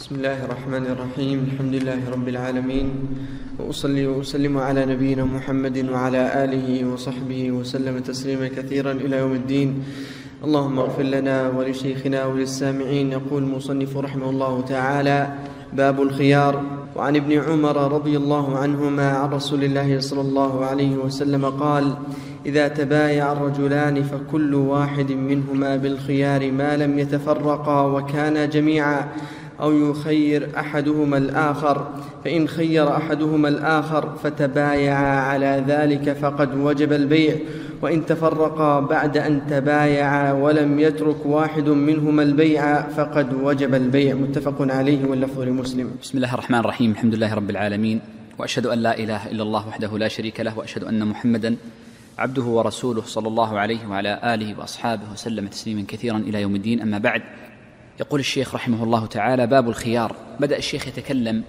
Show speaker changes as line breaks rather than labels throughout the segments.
بسم الله الرحمن الرحيم. الحمد لله رب العالمين، وأصلي وأسلم على نبينا محمد وعلى آله وصحبه وسلم تسليما كثيرا إلى يوم الدين. اللهم اغفر لنا ولشيخنا وللسامعين. يقول المصنف رحمه الله تعالى: باب الخيار. وعن ابن عمر رضي الله عنهما عن رسول الله صلى الله عليه وسلم قال: إذا تبايع الرجلان فكل واحد منهما بالخيار ما لم يتفرقا وكانا جميعا، أو يخير أحدهما الآخر، فإن خير أحدهما الآخر فتبايعا على ذلك فقد وجب البيع، وإن تفرقا بعد أن تبايعا ولم يترك واحد منهما البيع فقد وجب البيع. متفق عليه واللفظ لمسلم.
بسم الله الرحمن الرحيم. الحمد لله رب العالمين، وأشهد أن لا إله إلا الله وحده لا شريك له، وأشهد أن محمدا عبده ورسوله صلى الله عليه وعلى آله وأصحابه وسلم تسليما كثيرا إلى يوم الدين. أما بعد، يقول الشيخ رحمه الله تعالى: باب الخيار. بدأ الشيخ يتكلم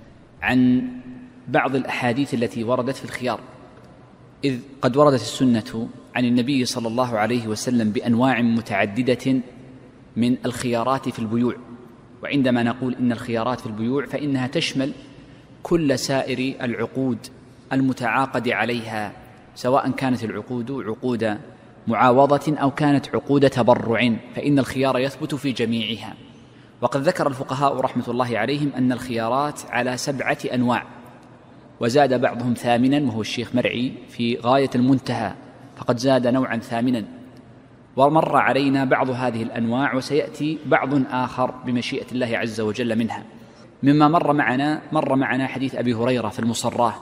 عن بعض الأحاديث التي وردت في الخيار، إذ قد وردت السنة عن النبي صلى الله عليه وسلم بأنواع متعددة من الخيارات في البيوع. وعندما نقول إن الخيارات في البيوع فإنها تشمل كل سائر العقود المتعاقد عليها، سواء كانت العقود عقود معاوضة أو كانت عقود تبرع، فإن الخيار يثبت في جميعها. وقد ذكر الفقهاء رحمة الله عليهم أن الخيارات على 7 أنواع، وزاد بعضهم ثامنا، وهو الشيخ مرعي في غاية المنتهى، فقد زاد نوعا ثامنا. ومر علينا بعض هذه الأنواع، وسيأتي بعض آخر بمشيئة الله عز وجل منها. مما مر معنا حديث أبي هريرة في المصرات،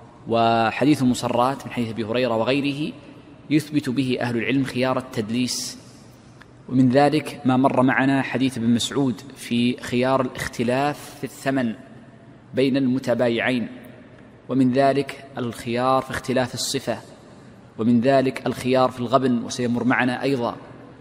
وحديث المصرات من حديث أبي هريرة وغيره يثبت به أهل العلم خيار التدليس. ومن ذلك ما مر معنا حديث ابن مسعود في خيار الاختلاف في الثمن بين المتبايعين، ومن ذلك الخيار في اختلاف الصفة، ومن ذلك الخيار في الغبن، وسيمر معنا أيضا،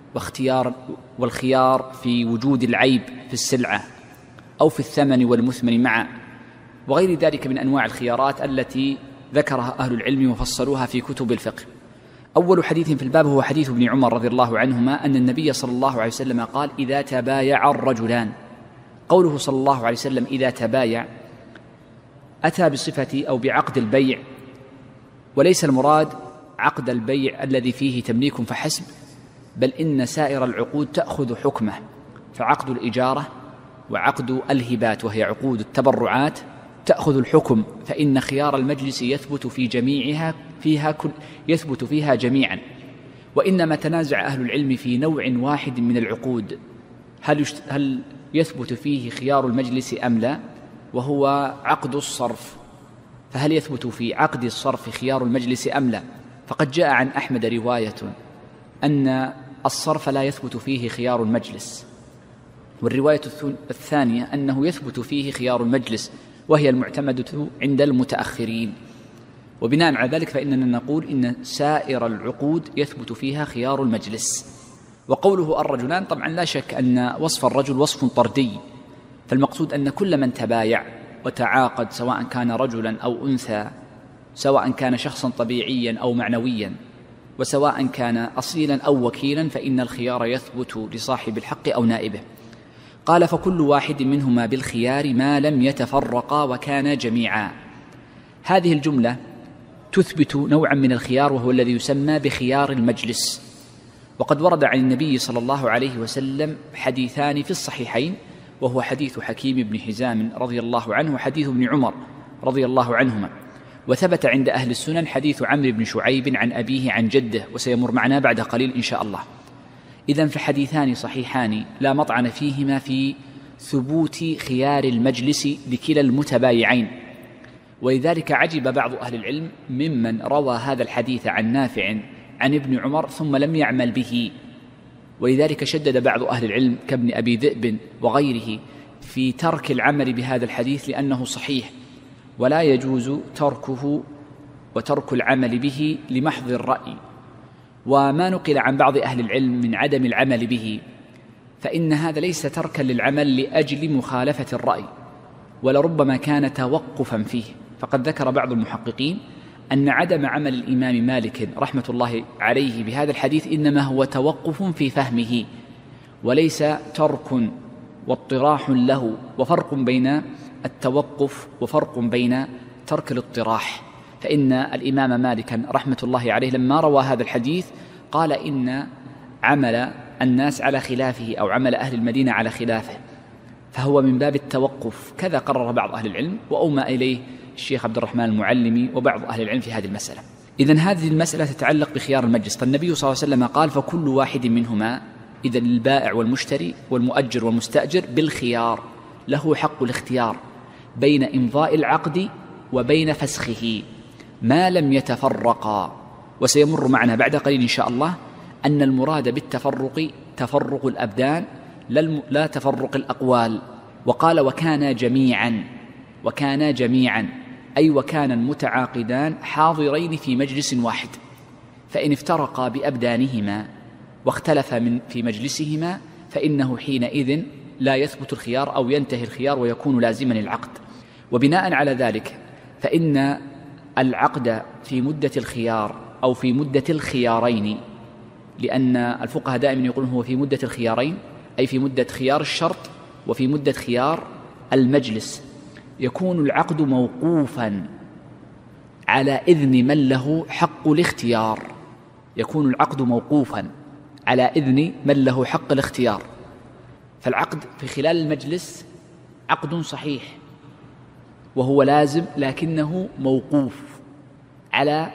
والخيار في وجود العيب في السلعة أو في الثمن والمثمن معا، وغير ذلك من أنواع الخيارات التي ذكرها أهل العلم وفصلوها في كتب الفقه. أول حديث في الباب هو حديث ابن عمر رضي الله عنهما أن النبي صلى الله عليه وسلم قال: إذا تبايع الرجلان. قوله صلى الله عليه وسلم إذا تبايع أتى بصفة أو بعقد البيع، وليس المراد عقد البيع الذي فيه تمليك فحسب، بل إن سائر العقود تأخذ حكمه، فعقد الإجارة وعقد الهبات وهي عقود التبرعات تأخذ الحكم، فإن خيار المجلس يثبت في جميعها يثبت فيها جميعا. وإنما تنازع أهل العلم في نوع واحد من العقود، هل يثبت فيه خيار المجلس أم لا، وهو عقد الصرف. فهل يثبت في عقد الصرف خيار المجلس أم لا؟ فقد جاء عن أحمد رواية أن الصرف لا يثبت فيه خيار المجلس، والرواية الثانية أنه يثبت فيه خيار المجلس، وهي المعتمدة عند المتأخرين. وبناء على ذلك فإننا نقول إن سائر العقود يثبت فيها خيار المجلس. وقوله الرجلان، طبعا لا شك أن وصف الرجل وصف طردي، فالمقصود أن كل من تبايع وتعاقد، سواء كان رجلا أو أنثى، سواء كان شخصا طبيعيا أو معنويا، وسواء كان أصيلا أو وكيلا، فإن الخيار يثبت لصاحب الحق أو نائبه. قال: فكل واحد منهما بالخيار ما لم يتفرقا وكانا جميعا. هذه الجملة تثبت نوعا من الخيار، وهو الذي يسمى بخيار المجلس. وقد ورد عن النبي صلى الله عليه وسلم حديثان في الصحيحين، وهو حديث حكيم بن حزام رضي الله عنه وحديث ابن عمر رضي الله عنهما. وثبت عند أهل السنن حديث عمرو بن شعيب عن أبيه عن جده، وسيمر معنا بعد قليل إن شاء الله. إذن فحديثان صحيحان لا مطعن فيهما في ثبوت خيار المجلس لكلا المتبايعين. ولذلك عجب بعض أهل العلم ممن روى هذا الحديث عن نافع عن ابن عمر ثم لم يعمل به. ولذلك شدد بعض أهل العلم كابن أبي ذئب وغيره في ترك العمل بهذا الحديث، لأنه صحيح ولا يجوز تركه وترك العمل به لمحض الرأي. وما نقل عن بعض أهل العلم من عدم العمل به، فإن هذا ليس تركا للعمل لأجل مخالفة الرأي، ولربما كان توقفا فيه. فقد ذكر بعض المحققين أن عدم عمل الإمام مالك رحمة الله عليه بهذا الحديث إنما هو توقف في فهمه، وليس ترك واطراح له، وفرق بين التوقف وفرق بين ترك الاطراح. فإن الإمام مالكا رحمة الله عليه لما روى هذا الحديث قال إن عمل الناس على خلافه أو عمل أهل المدينة على خلافه، فهو من باب التوقف، كذا قرر بعض أهل العلم وأومى إليه الشيخ عبد الرحمن المعلمي وبعض أهل العلم في هذه المسألة. إذن هذه المسألة تتعلق بخيار المجلس، فالنبي صلى الله عليه وسلم قال فكل واحد منهما، إذن البائع والمشتري والمؤجر والمستأجر بالخيار، له حق الاختيار بين إمضاء العقد وبين فسخه ما لم يتفرقا. وسيمر معنا بعد قليل إن شاء الله أن المراد بالتفرق تفرق الأبدان لا تفرق الأقوال. وقال وكان جميعا أي وكان المتعاقدان حاضرين في مجلس واحد، فإن افترقا بأبدانهما واختلف في مجلسهما فإنه حينئذ لا يثبت الخيار أو ينتهي الخيار ويكون لازما العقد. وبناء على ذلك فإن العقد في مدة الخيار أو في مدة الخيارين، لأن الفقهاء دائما يقولون هو في مدة الخيارين، أي في مدة خيار الشرط وفي مدة خيار المجلس، يكون العقد موقوفا على إذن من له حق الاختيار. يكون العقد موقوفا على إذن من له حق الاختيار. فالعقد في خلال المجلس عقد صحيح وهو لازم، لكنه موقوف على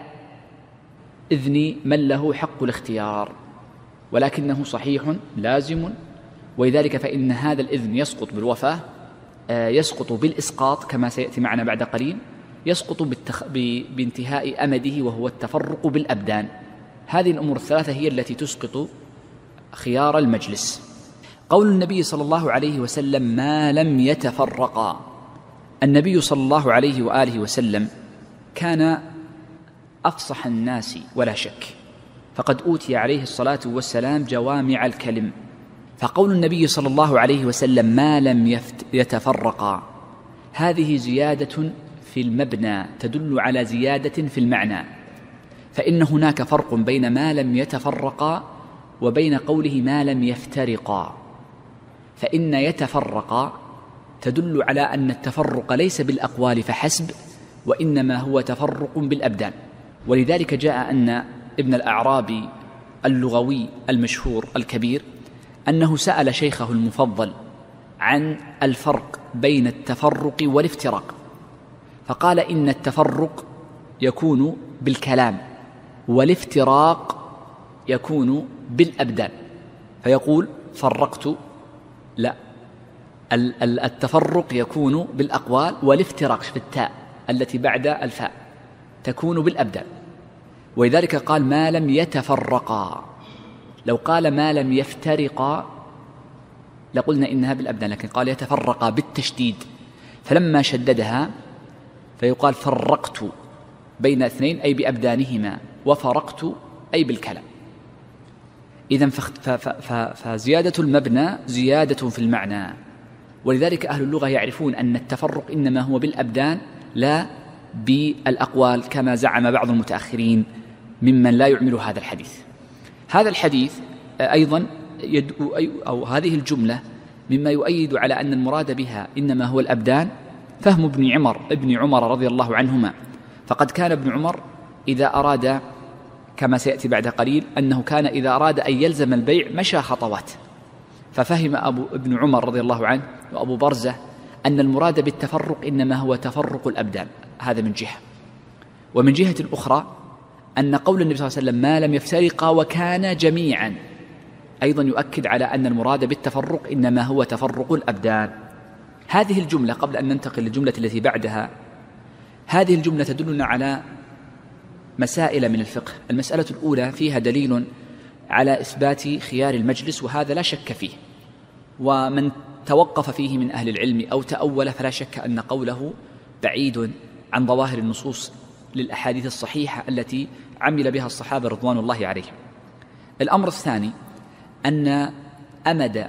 إذن من له حق الاختيار، ولكنه صحيح لازم. ولذلك فإن هذا الإذن يسقط بالوفاة، يسقط بالإسقاط كما سيأتي معنا بعد قليل، يسقط بانتهاء أمده وهو التفرق بالأبدان. هذه الأمور الثلاثة هي التي تسقط خيار المجلس. قول النبي صلى الله عليه وسلم ما لم يتفرقا، النبي صلى الله عليه وآله وسلم كان أفصح الناس ولا شك، فقد أوتي عليه الصلاة والسلام جوامع الكلم. فقول النبي صلى الله عليه وسلم ما لم يتفرقا هذه زيادة في المبنى تدل على زيادة في المعنى، فإن هناك فرق بين ما لم يتفرقا وبين قوله ما لم يفترقا. فإن يتفرقا تدل على أن التفرق ليس بالأقوال فحسب، وإنما هو تفرق بالأبدان. ولذلك جاء أن ابن الأعرابي اللغوي المشهور الكبير أنه سأل شيخه المفضل عن الفرق بين التفرق والافتراق، فقال إن التفرق يكون بالكلام والافتراق يكون بالأبدان. فيقول فرقت، لا، التفرق يكون بالأقوال والافتراق في التاء التي بعد الفاء تكون بالأبدان. ولذلك قال ما لم يتفرقا. لو قال ما لم يفترقا لقلنا إنها بالأبدان، لكن قال يتفرقا بالتشديد، فلما شددها فيقال فرقت بين اثنين أي بأبدانهما، وفرقت أي بالكلام. إذن فزيادة المبنى زيادة في المعنى. ولذلك أهل اللغة يعرفون أن التفرق إنما هو بالأبدان لا بالأقوال، كما زعم بعض المتأخرين ممن لا يعمل هذا الحديث. هذا الحديث أيضا أو هذه الجملة مما يؤيد على أن المراد بها إنما هو الأبدان فهم ابن عمر رضي الله عنهما. فقد كان ابن عمر إذا أراد، كما سيأتي بعد قليل، أنه كان إذا أراد أن يلزم البيع مشى خطوات. ففهم ابن عمر رضي الله عنه وأبو برزة أن المراد بالتفرق إنما هو تفرق الأبدان. هذا من جهة. ومن جهة أخرى أن قول النبي صلى الله عليه وسلم ما لم يفترقا وكان جميعا أيضا يؤكد على أن المراد بالتفرق إنما هو تفرق الأبدان. هذه الجملة قبل أن ننتقل للجملة التي بعدها، هذه الجملة تدلنا على مسائل من الفقه. المسألة الأولى فيها دليل على إثبات خيار المجلس، وهذا لا شك فيه، ومن توقف فيه من أهل العلم أو تأول فلا شك أن قوله بعيد عن ظواهر النصوص للأحاديث الصحيحة التي عمل بها الصحابة رضوان الله عليهم. الأمر الثاني أن أمد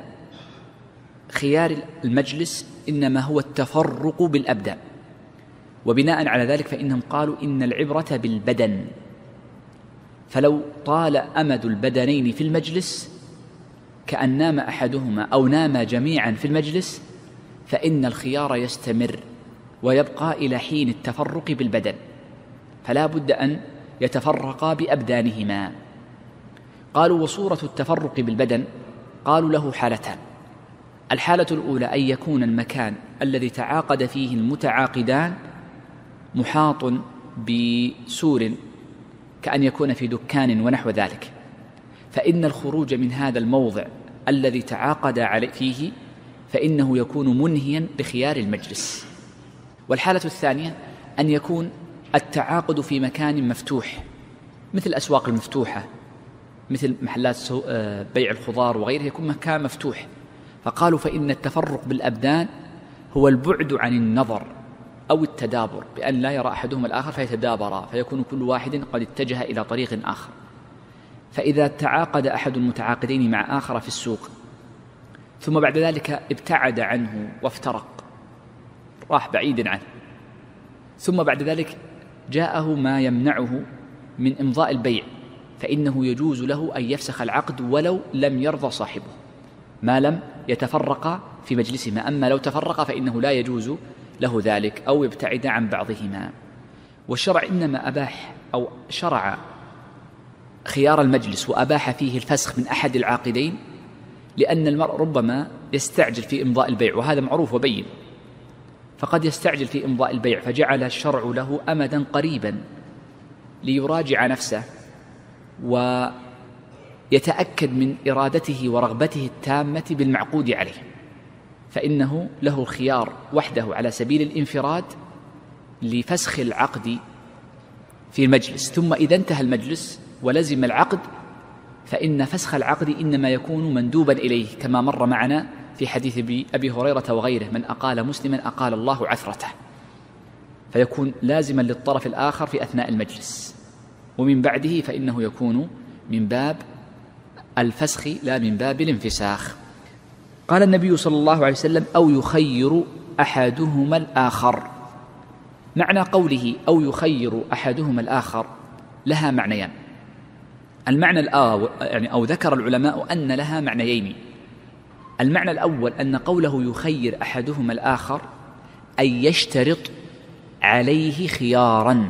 خيار المجلس إنما هو التفرق بالأبدان، وبناء على ذلك فإنهم قالوا إن العبرة بالبدن، فلو طال أمد البدنين في المجلس كأن نام أحدهما أو نام جميعا في المجلس فإن الخيار يستمر ويبقى إلى حين التفرق بالبدن، فلا بد أن يتفرقا بأبدانهما. قالوا وصورة التفرق بالبدن قالوا له حالتان: الحالة الأولى أن يكون المكان الذي تعاقد فيه المتعاقدان محاط بسور كأن يكون في دكان ونحو ذلك، فإن الخروج من هذا الموضع الذي تعاقد فيه فإنه يكون منهيا بخيار المجلس. والحالة الثانية أن يكون التعاقد في مكان مفتوح مثل الأسواق المفتوحة، مثل محلات بيع الخضار وغيره، يكون مكان مفتوح. فقالوا فإن التفرق بالأبدان هو البعد عن النظر أو التدابر، بأن لا يرى أحدهما الآخر فيتدابرا، فيكون كل واحد قد اتجه إلى طريق آخر. فإذا تعاقد أحد المتعاقدين مع آخر في السوق ثم بعد ذلك ابتعد عنه وافترق، راح بعيد عنه، ثم بعد ذلك جاءه ما يمنعه من إمضاء البيع، فإنه يجوز له أن يفسخ العقد ولو لم يرضى صاحبه ما لم يتفرق في مجلسهما. أما لو تفرق فإنه لا يجوز له ذلك أو يبتعد عن بعضهما. والشرع إنما أباح أو شرع خيار المجلس وأباح فيه الفسخ من أحد العاقدين لأن المرء ربما يستعجل في إمضاء البيع، وهذا معروف وبين، فقد يستعجل في إمضاء البيع فجعل الشرع له أمدا قريبا ليراجع نفسه ويتأكد من إرادته ورغبته التامة بالمعقود عليه، فإنه له الخيار وحده على سبيل الانفراد لفسخ العقد في المجلس. ثم إذا انتهى المجلس ولزم العقد فإن فسخ العقد إنما يكون مندوبا إليه، كما مر معنا في حديث أبي هريرة وغيره: من أقال مسلما أقال الله عثرته، فيكون لازما للطرف الآخر في أثناء المجلس، ومن بعده فإنه يكون من باب الفسخ لا من باب الانفساخ. قال النبي صلى الله عليه وسلم: أو يخير أحدهما الآخر. معنى قوله أو يخير أحدهما الآخر لها معنيان. المعنى أو ذكر العلماء أن لها معنيين. المعنى الأول أن قوله يخير أحدهما الآخر أي يشترط عليه خيارا،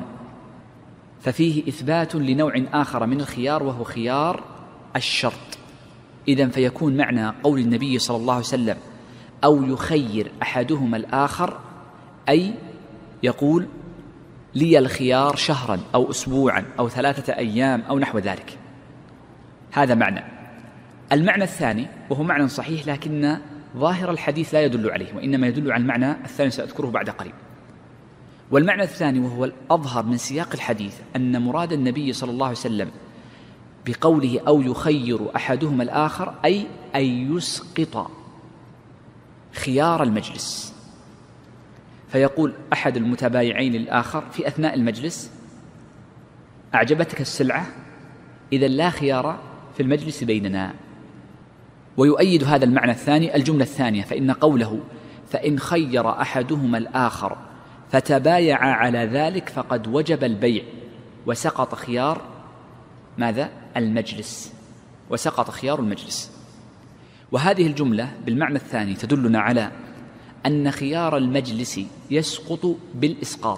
ففيه إثبات لنوع آخر من الخيار وهو خيار الشرط. إذن فيكون معنى قول النبي صلى الله عليه وسلم أو يخير أحدهما الآخر أي يقول لي الخيار شهرا أو أسبوعا أو 3 أيام أو نحو ذلك. هذا معنى. المعنى الثاني وهو معنى صحيح لكن ظاهر الحديث لا يدل عليه، وإنما يدل على المعنى الثاني سأذكره بعد قليل. والمعنى الثاني وهو الأظهر من سياق الحديث أن مراد النبي صلى الله عليه وسلم بقوله أو يخير أحدهما الآخر أي أن يسقط خيار المجلس، فيقول أحد المتبايعين للآخر في أثناء المجلس: أعجبتك السلعة؟ إذن لا خيار في المجلس بيننا. ويؤيد هذا المعنى الثاني الجملة الثانية، فإن قوله فإن خير أحدهما الآخر فتبايع على ذلك فقد وجب البيع وسقط خيار ماذا؟ المجلس، وسقط خيار المجلس. وهذه الجملة بالمعنى الثاني تدلنا على أن خيار المجلس يسقط بالإسقاط،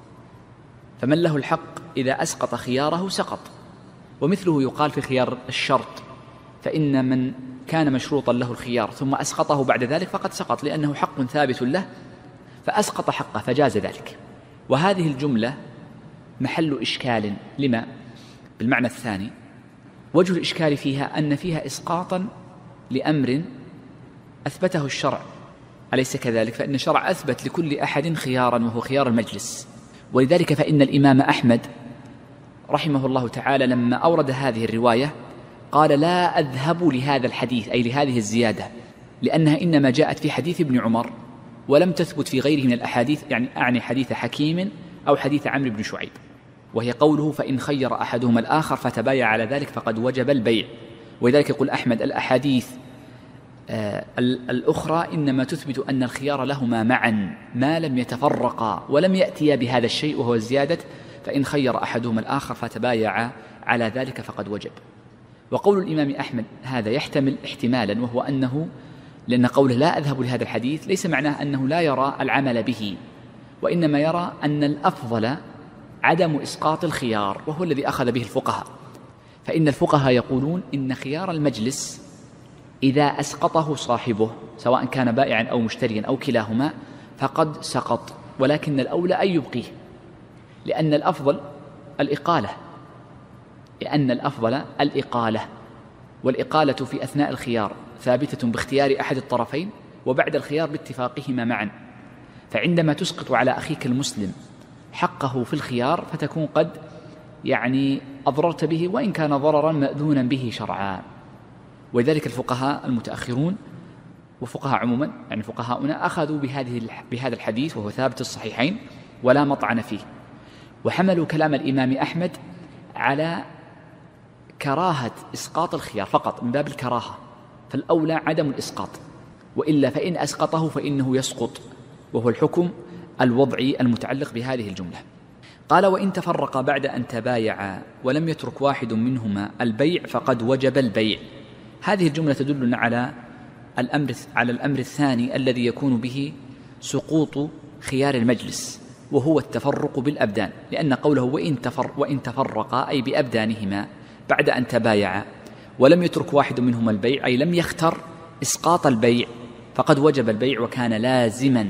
فمن له الحق إذا أسقط خياره سقط. ومثله يقال في خيار الشرط، فإن من كان مشروطا له الخيار ثم أسقطه بعد ذلك فقد سقط، لأنه حق ثابت له فأسقط حقه فجاز ذلك. وهذه الجملة محل إشكال. لما؟ بالمعنى الثاني وجه الإشكال فيها أن فيها إسقاطا لأمر أثبته الشرع، أليس كذلك؟ فإن الشرع أثبت لكل أحد خيارا وهو خيار المجلس. ولذلك فإن الإمام أحمد رحمه الله تعالى لما أورد هذه الرواية قال لا أذهب لهذا الحديث، أي لهذه الزيادة، لأنها إنما جاءت في حديث ابن عمر ولم تثبت في غيره من الأحاديث، يعني أعني حديث حكيم أو حديث عمرو بن شعيب، وهي قوله فإن خير أحدهما الآخر فتبايع على ذلك فقد وجب البيع. ولذلك يقول أحمد الأحاديث الأخرى إنما تثبت أن الخيار لهما معا ما لم يتفرقا ولم يأتيا بهذا الشيء وهو الزيادة فإن خير أحدهما الآخر فتبايع على ذلك فقد وجب. وقول الإمام أحمد هذا يحتمل احتمالا، وهو أنه لأن قوله لا أذهب لهذا الحديث ليس معناه أنه لا يرى العمل به، وإنما يرى أن الأفضل عدم إسقاط الخيار، وهو الذي أخذ به الفقهاء. فإن الفقهاء يقولون إن خيار المجلس إذا أسقطه صاحبه سواء كان بائعا أو مشتريا أو كلاهما فقد سقط، ولكن الأولى أن يبقيه، لأن الأفضل الإقالة، والإقالة في أثناء الخيار ثابتة باختيار أحد الطرفين وبعد الخيار باتفاقهما معا. فعندما تسقط على أخيك المسلم حقه في الخيار فتكون قد أضررت به، وإن كان ضررا مأذونا به شرعا. ولذلك الفقهاء المتأخرون وفقهاء عموما فقهاؤنا أخذوا بهذا الحديث وهو ثابت الصحيحين ولا مطعن فيه، وحملوا كلام الإمام أحمد على كراهة إسقاط الخيار فقط من باب الكراهة، فالأولى عدم الإسقاط، وإلا فإن أسقطه فإنه يسقط، وهو الحكم الوضعي المتعلق بهذه الجملة. قال: وإن تفرق بعد أن تبايعا ولم يترك واحد منهما البيع فقد وجب البيع. هذه الجملة تدلنا على الأمر الثاني الذي يكون به سقوط خيار المجلس، وهو التفرق بالأبدان، لأن قوله وإن تفرقا أي بأبدانهما بعد أن تبايعا ولم يترك واحد منهما البيع أي لم يختر إسقاط البيع فقد وجب البيع وكان لازما،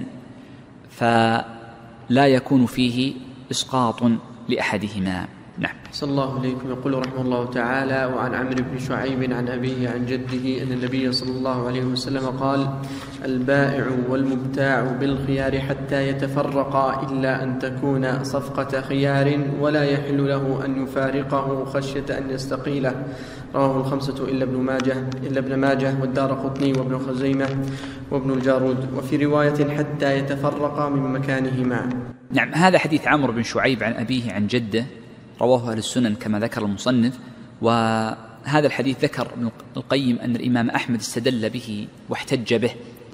فلا يكون فيه إسقاط لأحدهما. نعم.
صلى الله عليكم. يقول رحمه الله تعالى: وعن عمرو بن شعيب عن أبيه عن جده أن النبي صلى الله عليه وسلم قال: البائع والمبتاع بالخيار حتى يتفرقا إلا أن تكون صفقة خيار ولا يحل له أن يفارقه خشية أن يستقيله. رواه الخمسة إلا ابن ماجه والدارقطني وابن خزيمة وابن الجارود، وفي رواية حتى يتفرقا من مكانهما.
نعم. هذا حديث عمرو بن شعيب عن أبيه عن جده، رواه أهل السنن كما ذكر المصنف. وهذا الحديث ذكر ابن القيم أن الإمام أحمد استدل به واحتج به،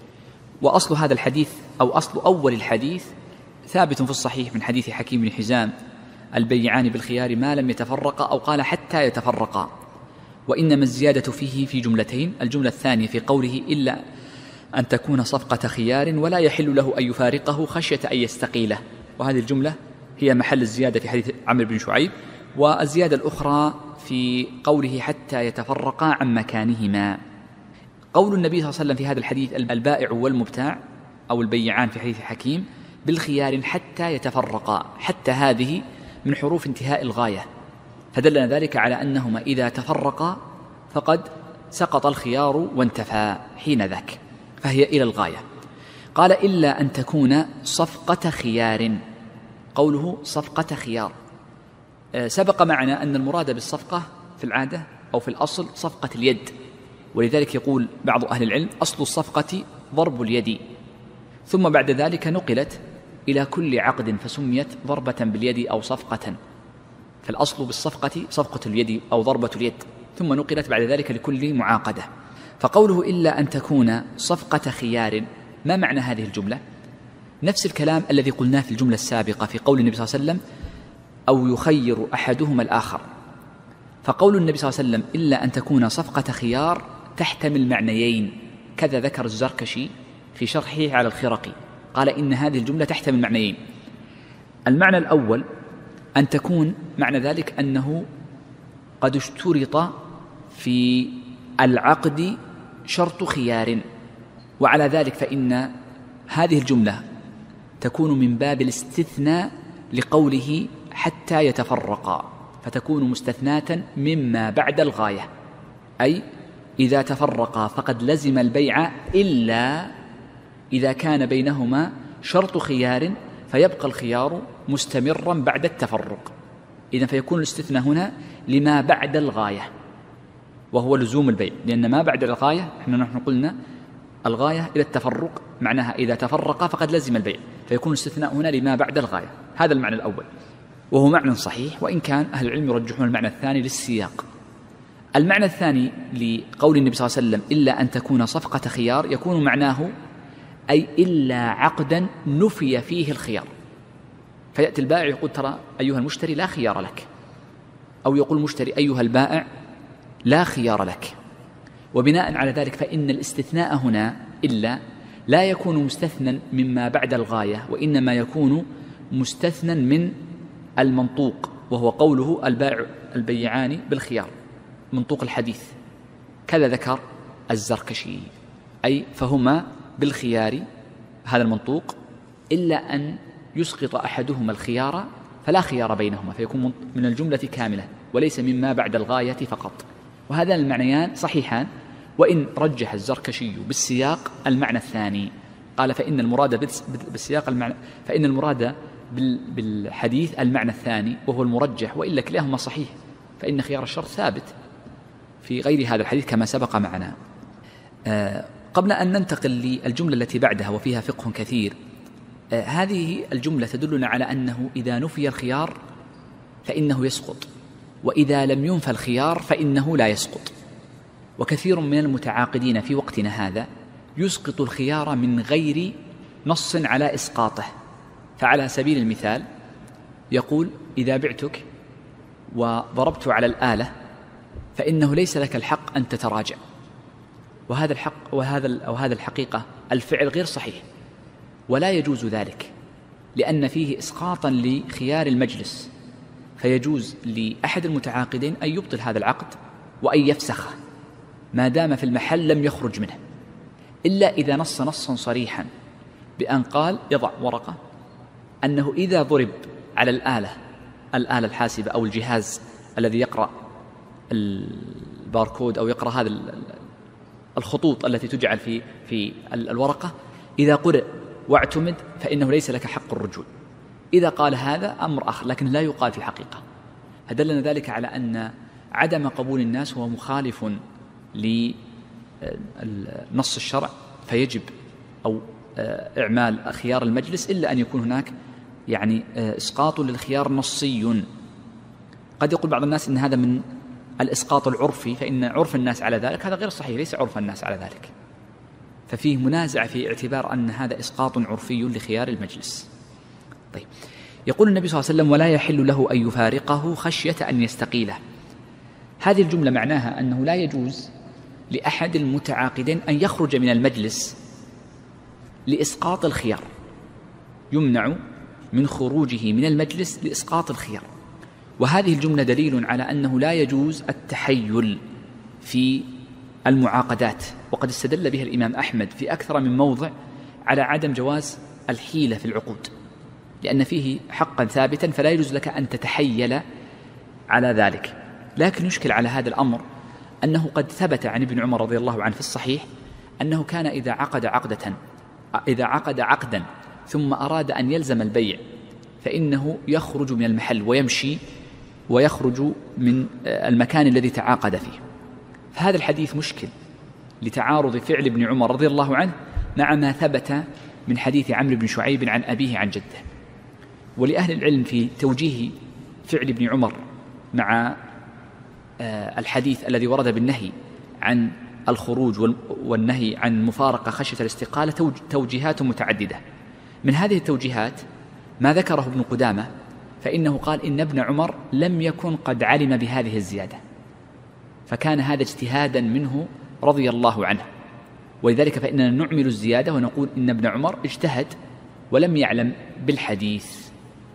وأصل هذا الحديث أو أصل أول الحديث ثابت في الصحيح من حديث حكيم بن حزام: البيعان بالخيار ما لم يتفرقا، أو قال حتى يتفرقا، وإنما الزيادة فيه في جملتين: الجملة الثانية في قوله إلا أن تكون صفقة خيار ولا يحل له أن يفارقه خشية أن يستقيله، وهذه الجملة هي محل الزيادة في حديث عمرو بن شعيب. والزيادة الأخرى في قوله حتى يتفرقا عن مكانهما. قول النبي صلى الله عليه وسلم في هذا الحديث: البائع والمبتاع أو البيعان في حديث حكيم بالخيار حتى يتفرقا، حتى هذه من حروف انتهاء الغاية، فدلنا ذلك على أنهما إذا تفرقا فقد سقط الخيار وانتفى حين ذاك، فهي إلى الغاية. قال: إلا أن تكون صفقة خيار. قوله صفقة خيار، سبق معنا أن المراد بالصفقة في العادة أو في الأصل صفقة اليد، ولذلك يقول بعض أهل العلم: أصل الصفقة ضرب اليد، ثم بعد ذلك نقلت إلى كل عقد فسميت ضربة باليد أو صفقة، فالأصل بالصفقة صفقة اليد أو ضربة اليد، ثم نقلت بعد ذلك لكل معاقدة. فقوله إلا أن تكون صفقة خيار، ما معنى هذه الجملة؟ نفس الكلام الذي قلناه في الجملة السابقة في قول النبي صلى الله عليه وسلم: أو يخير أحدهما الآخر. فقول النبي صلى الله عليه وسلم إلا أن تكون صفقة خيار تحتمل معنيين، كذا ذكر الزركشي في شرحه على الخرقي، قال إن هذه الجملة تحتمل معنيين. المعنى الأول أن تكون معنى ذلك أنه قد اشترط في العقد شرط خيار، وعلى ذلك فإن هذه الجملة تكون من باب الاستثناء لقوله حتى يتفرقا، فتكون مستثناة مما بعد الغاية، أي إذا تفرقا فقد لزم البيع إلا إذا كان بينهما شرط خيار فيبقى الخيار مستمرا بعد التفرق. إذن فيكون الاستثناء هنا لما بعد الغاية، وهو لزوم البيع، لأن ما بعد الغاية نحن قلنا الغاية إلى التفرق، معناها إذا تفرق فقد لزم البيع، فيكون الاستثناء هنا لما بعد الغاية. هذا المعنى الأول، وهو معنى صحيح، وإن كان أهل العلم يرجحون المعنى الثاني للسياق. المعنى الثاني لقول النبي صلى الله عليه وسلم إلا أن تكون صفقة خيار، يكون معناه أي إلا عقدا نفي فيه الخيار، فيأتي البائع يقول: ترى أيها المشتري لا خيار لك، أو يقول المشتري: أيها البائع لا خيار لك. وبناء على ذلك فإن الاستثناء هنا إلا لا يكون مستثنى مما بعد الغاية، وإنما يكون مستثنى من المنطوق، وهو قوله البيعان بالخيار، منطوق الحديث. كذا ذكر الزركشي، أي فهما بالخيار، هذا المنطوق، إلا أن يسقط أحدهما الخيار فلا خيار بينهما، فيكون من الجملة كاملة وليس مما بعد الغاية فقط. وهذا المعنيان صحيحان، وإن رجح الزركشي بالسياق المعنى الثاني، قال فإن المراد بالسياق المعنى، فإن المراد بالحديث المعنى الثاني وهو المرجح، وإلا كلاهما صحيح، فإن خيار الشرط ثابت في غير هذا الحديث كما سبق معنا. قبل أن ننتقل للجملة التي بعدها وفيها فقه كثير، هذه الجملة تدلنا على أنه إذا نفي الخيار فإنه يسقط، وإذا لم ينفى الخيار فإنه لا يسقط. وكثير من المتعاقدين في وقتنا هذا يسقط الخيار من غير نص على إسقاطه. فعلى سبيل المثال يقول إذا بعتك وضربت على الآلة فإنه ليس لك الحق أن تتراجع، وهذا الحق وهذا الحقيقة الفعل غير صحيح، ولا يجوز ذلك لأن فيه إسقاطا لخيار المجلس، فيجوز لأحد المتعاقدين أن يبطل هذا العقد وأن يفسخه ما دام في المحل لم يخرج منه، إلا إذا نص نصا صريحا بأن قال يضع ورقة أنه إذا ضرب على الآلة الحاسبة أو الجهاز الذي يقرأ الباركود أو يقرأ هذا الخطوط التي تجعل في الورقة، إذا قرأ واعتمد فإنه ليس لك حق الرجوع. إذا قال هذا أمر آخر، لكن لا يقال في الحقيقة. فدلنا ذلك على أن عدم قبول الناس هو مخالف لنص الشرع، فيجب أو إعمال خيار المجلس، إلا أن يكون هناك يعني إسقاط للخيار نصي. قد يقول بعض الناس إن هذا من الإسقاط العرفي، فإن عرف الناس على ذلك، هذا غير صحيح، ليس عرف الناس على ذلك، ففيه منازع في اعتبار أن هذا إسقاط عرفي لخيار المجلس. طيب، يقول النبي صلى الله عليه وسلم ولا يحل له أن يفارقه خشية أن يستقيله. هذه الجملة معناها أنه لا يجوز لأحد المتعاقدين أن يخرج من المجلس لإسقاط الخيار، يمنع من خروجه من المجلس لإسقاط الخيار. وهذه الجملة دليل على أنه لا يجوز التحيل في المعاقدات، وقد استدل بها الإمام أحمد في أكثر من موضع على عدم جواز الحيلة في العقود، لأن فيه حقا ثابتا فلا يجوز لك أن تتحيل على ذلك. لكن يشكل على هذا الأمر أنه قد ثبت عن ابن عمر رضي الله عنه في الصحيح أنه كان إذا عقد عقدا ثم أراد أن يلزم البيع فإنه يخرج من المحل ويمشي ويخرج من المكان الذي تعاقد فيه. فهذا الحديث مشكل لتعارض فعل ابن عمر رضي الله عنه مع ما ثبت من حديث عمرو بن شعيب عن أبيه عن جده. ولأهل العلم في توجيه فعل ابن عمر مع الحديث الذي ورد بالنهي عن الخروج والنهي عن مفارقة خشية الاستقالة توجيهات متعددة. من هذه التوجيهات ما ذكره ابن قدامة، فإنه قال إن ابن عمر لم يكن قد علم بهذه الزيادة، فكان هذا اجتهادا منه رضي الله عنه، ولذلك فإننا نعمل الزيادة ونقول إن ابن عمر اجتهد ولم يعلم بالحديث،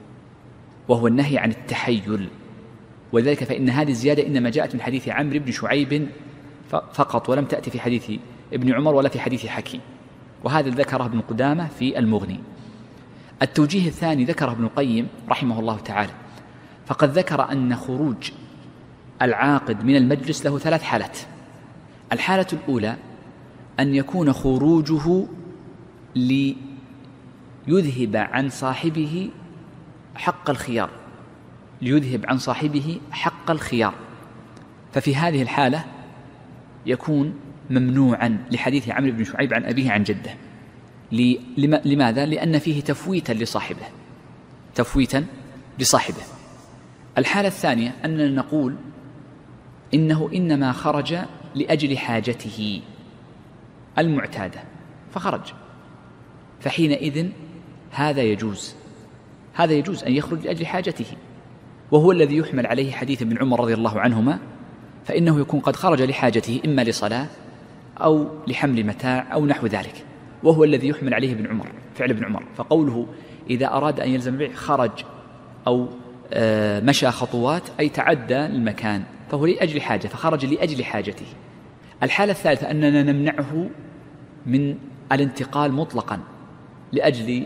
وهو النهي عن التحيل. ولذلك فإن هذه الزيادة إنما جاءت من حديث عمرو بن شعيب فقط، ولم تأتي في حديث ابن عمر ولا في حديث حكيم، وهذا ذكره ابن قدامة في المغني. التوجيه الثاني ذكره ابن القيم رحمه الله تعالى، فقد ذكر أن خروج العاقد من المجلس له 3 حالات. الحالة الأولى أن يكون خروجه ليذهب عن صاحبه حق الخيار، ففي هذه الحالة يكون ممنوعا لحديث عمرو بن شعيب عن أبيه عن جده. لماذا؟ لأن فيه تفويتا لصاحبه. الحالة الثانية أننا نقول إنه إنما خرج لأجل حاجته المعتادة فخرج، فحينئذ هذا يجوز أن يخرج لأجل حاجته، وهو الذي يحمل عليه حديث ابن عمر رضي الله عنهما فإنه يكون قد خرج لحاجته إما لصلاة أو لحمل متاع أو نحو ذلك، وهو الذي يحمل عليه ابن عمر، فعل ابن عمر. فقوله إذا أراد أن يلزم البيع خرج أو مشى خطوات أي تعدى المكان، فهو لأجل حاجة، فخرج لأجل حاجته. الحالة الثالثة أننا نمنعه من الانتقال مطلقا لأجل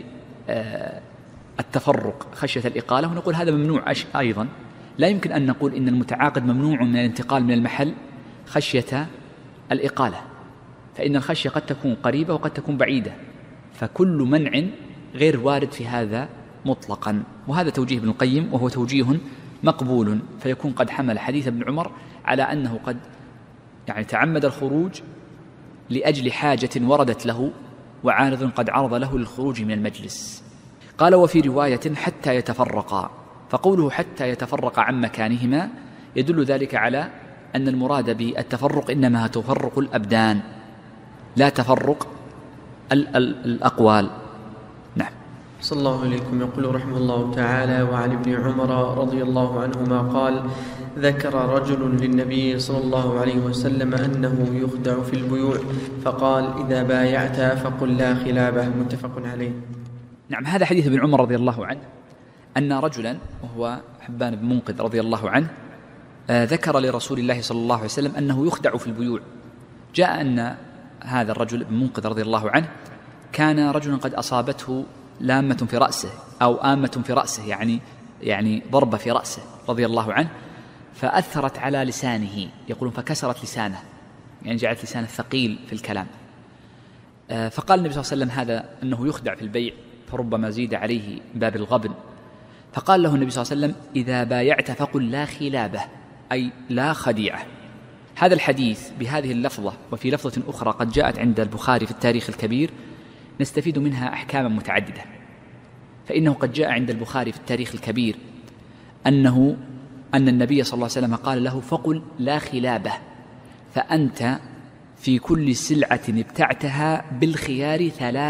التفرق خشية الإقالة، ونقول هذا ممنوع أيضا. لا يمكن أن نقول إن المتعاقد ممنوع من الانتقال من المحل خشية الإقالة، فإن الخشية قد تكون قريبة وقد تكون بعيدة، فكل منع غير وارد في هذا مطلقا. وهذا توجيه ابن القيم، وهو توجيه مقبول، فيكون قد حمل حديث ابن عمر على أنه قد تعمد الخروج لأجل حاجة وردت له وعارض قد عرض له للخروج من المجلس. قال وفي رواية حتى يتفرقا، فقوله حتى يتفرق عن مكانهما يدل ذلك على أن المراد بالتفرق إنما تفرق الأبدان لا تفرق الأقوال. نعم.
صلى الله عليكم. يقول رحمه الله تعالى: وعن ابن عمر رضي الله عنهما قال: ذكر رجل للنبي صلى الله عليه وسلم أنه يخدع في البيوع فقال: إذا بايعت فقل لا خلابه. متفق عليه.
نعم. هذا حديث ابن عمر رضي الله عنه أن رجلا وهو حبان بن منقذ رضي الله عنه ذكر لرسول الله صلى الله عليه وسلم أنه يخدع في البيوع. جاء أن هذا الرجل ابن منقذ رضي الله عنه كان رجلا قد أصابته لامة في رأسه أو آمة في رأسه، يعني ضربة في رأسه رضي الله عنه، فأثرت على لسانه، يقولون فكسرت لسانه، يعني جعلت لسانه ثقيل في الكلام. فقال النبي صلى الله عليه وسلم هذا أنه يخدع في البيع فربما زيد عليه باب الغبن، فقال له النبي صلى الله عليه وسلم: إذا بايعت فقل لا خلابه، أي لا خديعة. هذا الحديث بهذه اللفظة وفي لفظة أخرى قد جاءت عند البخاري في التاريخ الكبير نستفيد منها أحكاما متعددة. فإنه قد جاء عند البخاري في التاريخ الكبير أن النبي صلى الله عليه وسلم قال له: فقل لا خلابه، فأنت في كل سلعة ابتعتها بالخيار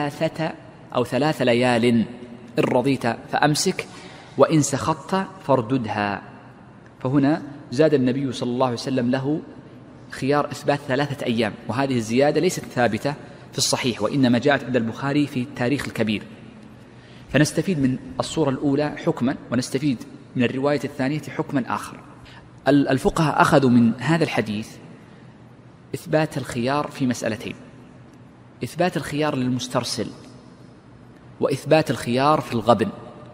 3 ليال، إن رضيت فأمسك وإن سخطت فارددها. فهنا زاد النبي صلى الله عليه وسلم له خيار إثبات 3 أيام، وهذه الزيادة ليست ثابتة في الصحيح، وإنما جاءت عند البخاري في التاريخ الكبير. فنستفيد من الصورة الأولى حكما، ونستفيد من الرواية الثانية حكما آخر. الفقهاء أخذوا من هذا الحديث إثبات الخيار في مسألتين: إثبات الخيار للمسترسل، وإثبات الخيار في الغبن.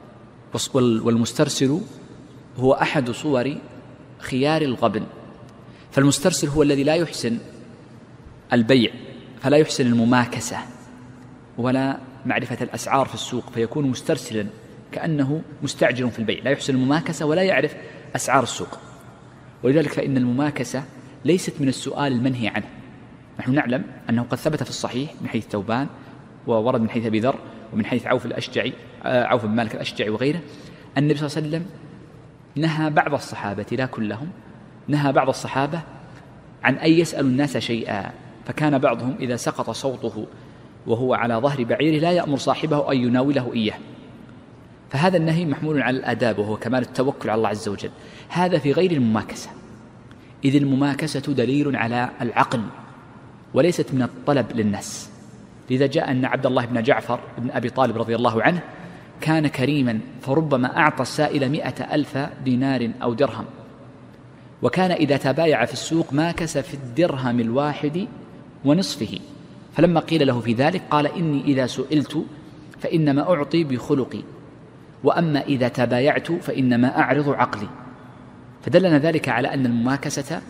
والمسترسل هو أحد صور خيار الغبن. فالمسترسل هو الذي لا يحسن البيع، فلا يحسن المماكسة ولا معرفة الأسعار في السوق، فيكون مسترسلا كأنه مستعجل في البيع، لا يحسن المماكسة ولا يعرف أسعار السوق. ولذلك فإن المماكسة ليست من السؤال المنهي عنه. نحن نعلم أنه قد ثبت في الصحيح من حيث ثوبان، وورد من حيث أبي ذر، ومن حيث عوف بن مالك الأشجعي وغيره، أن النبي صلى الله عليه وسلم نهى بعض الصحابة، لا كلهم، نهى بعض الصحابة عن أن يسألوا الناس شيئا، فكان بعضهم إذا سقط صوته وهو على ظهر بعيره لا يأمر صاحبه أن يناوله إياه. فهذا النهي محمول على الآداب، وهو كمال التوكل على الله عز وجل. هذا في غير المماكسة، إذ المماكسة دليل على العقل وليست من الطلب للناس. لذا جاء أن عبد الله بن جعفر بن أبي طالب رضي الله عنه كان كريما، فربما أعطى السائل 100,000 دينار أو درهم، وكان إذا تبايع في السوق ماكس في الدرهم الواحد ونصفه. فلما قيل له في ذلك قال: إني إذا سئلت فإنما أعطي بخلقي، وأما إذا تبايعت فإنما أعرض عقلي. فدلنا ذلك على أن المماكسة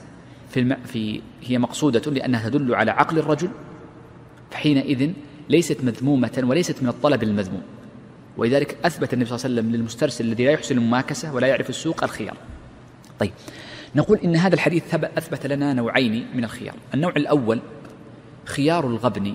هي مقصودة لأنها تدل على عقل الرجل، فحينئذ ليست مذمومة وليست من الطلب المذموم. ولذلك أثبت النبي صلى الله عليه وسلم للمسترسل الذي لا يحسن المماكسة ولا يعرف السوق الخيار. طيب، نقول إن هذا الحديث أثبت لنا نوعين من الخيار. النوع الأول خيار الغبن،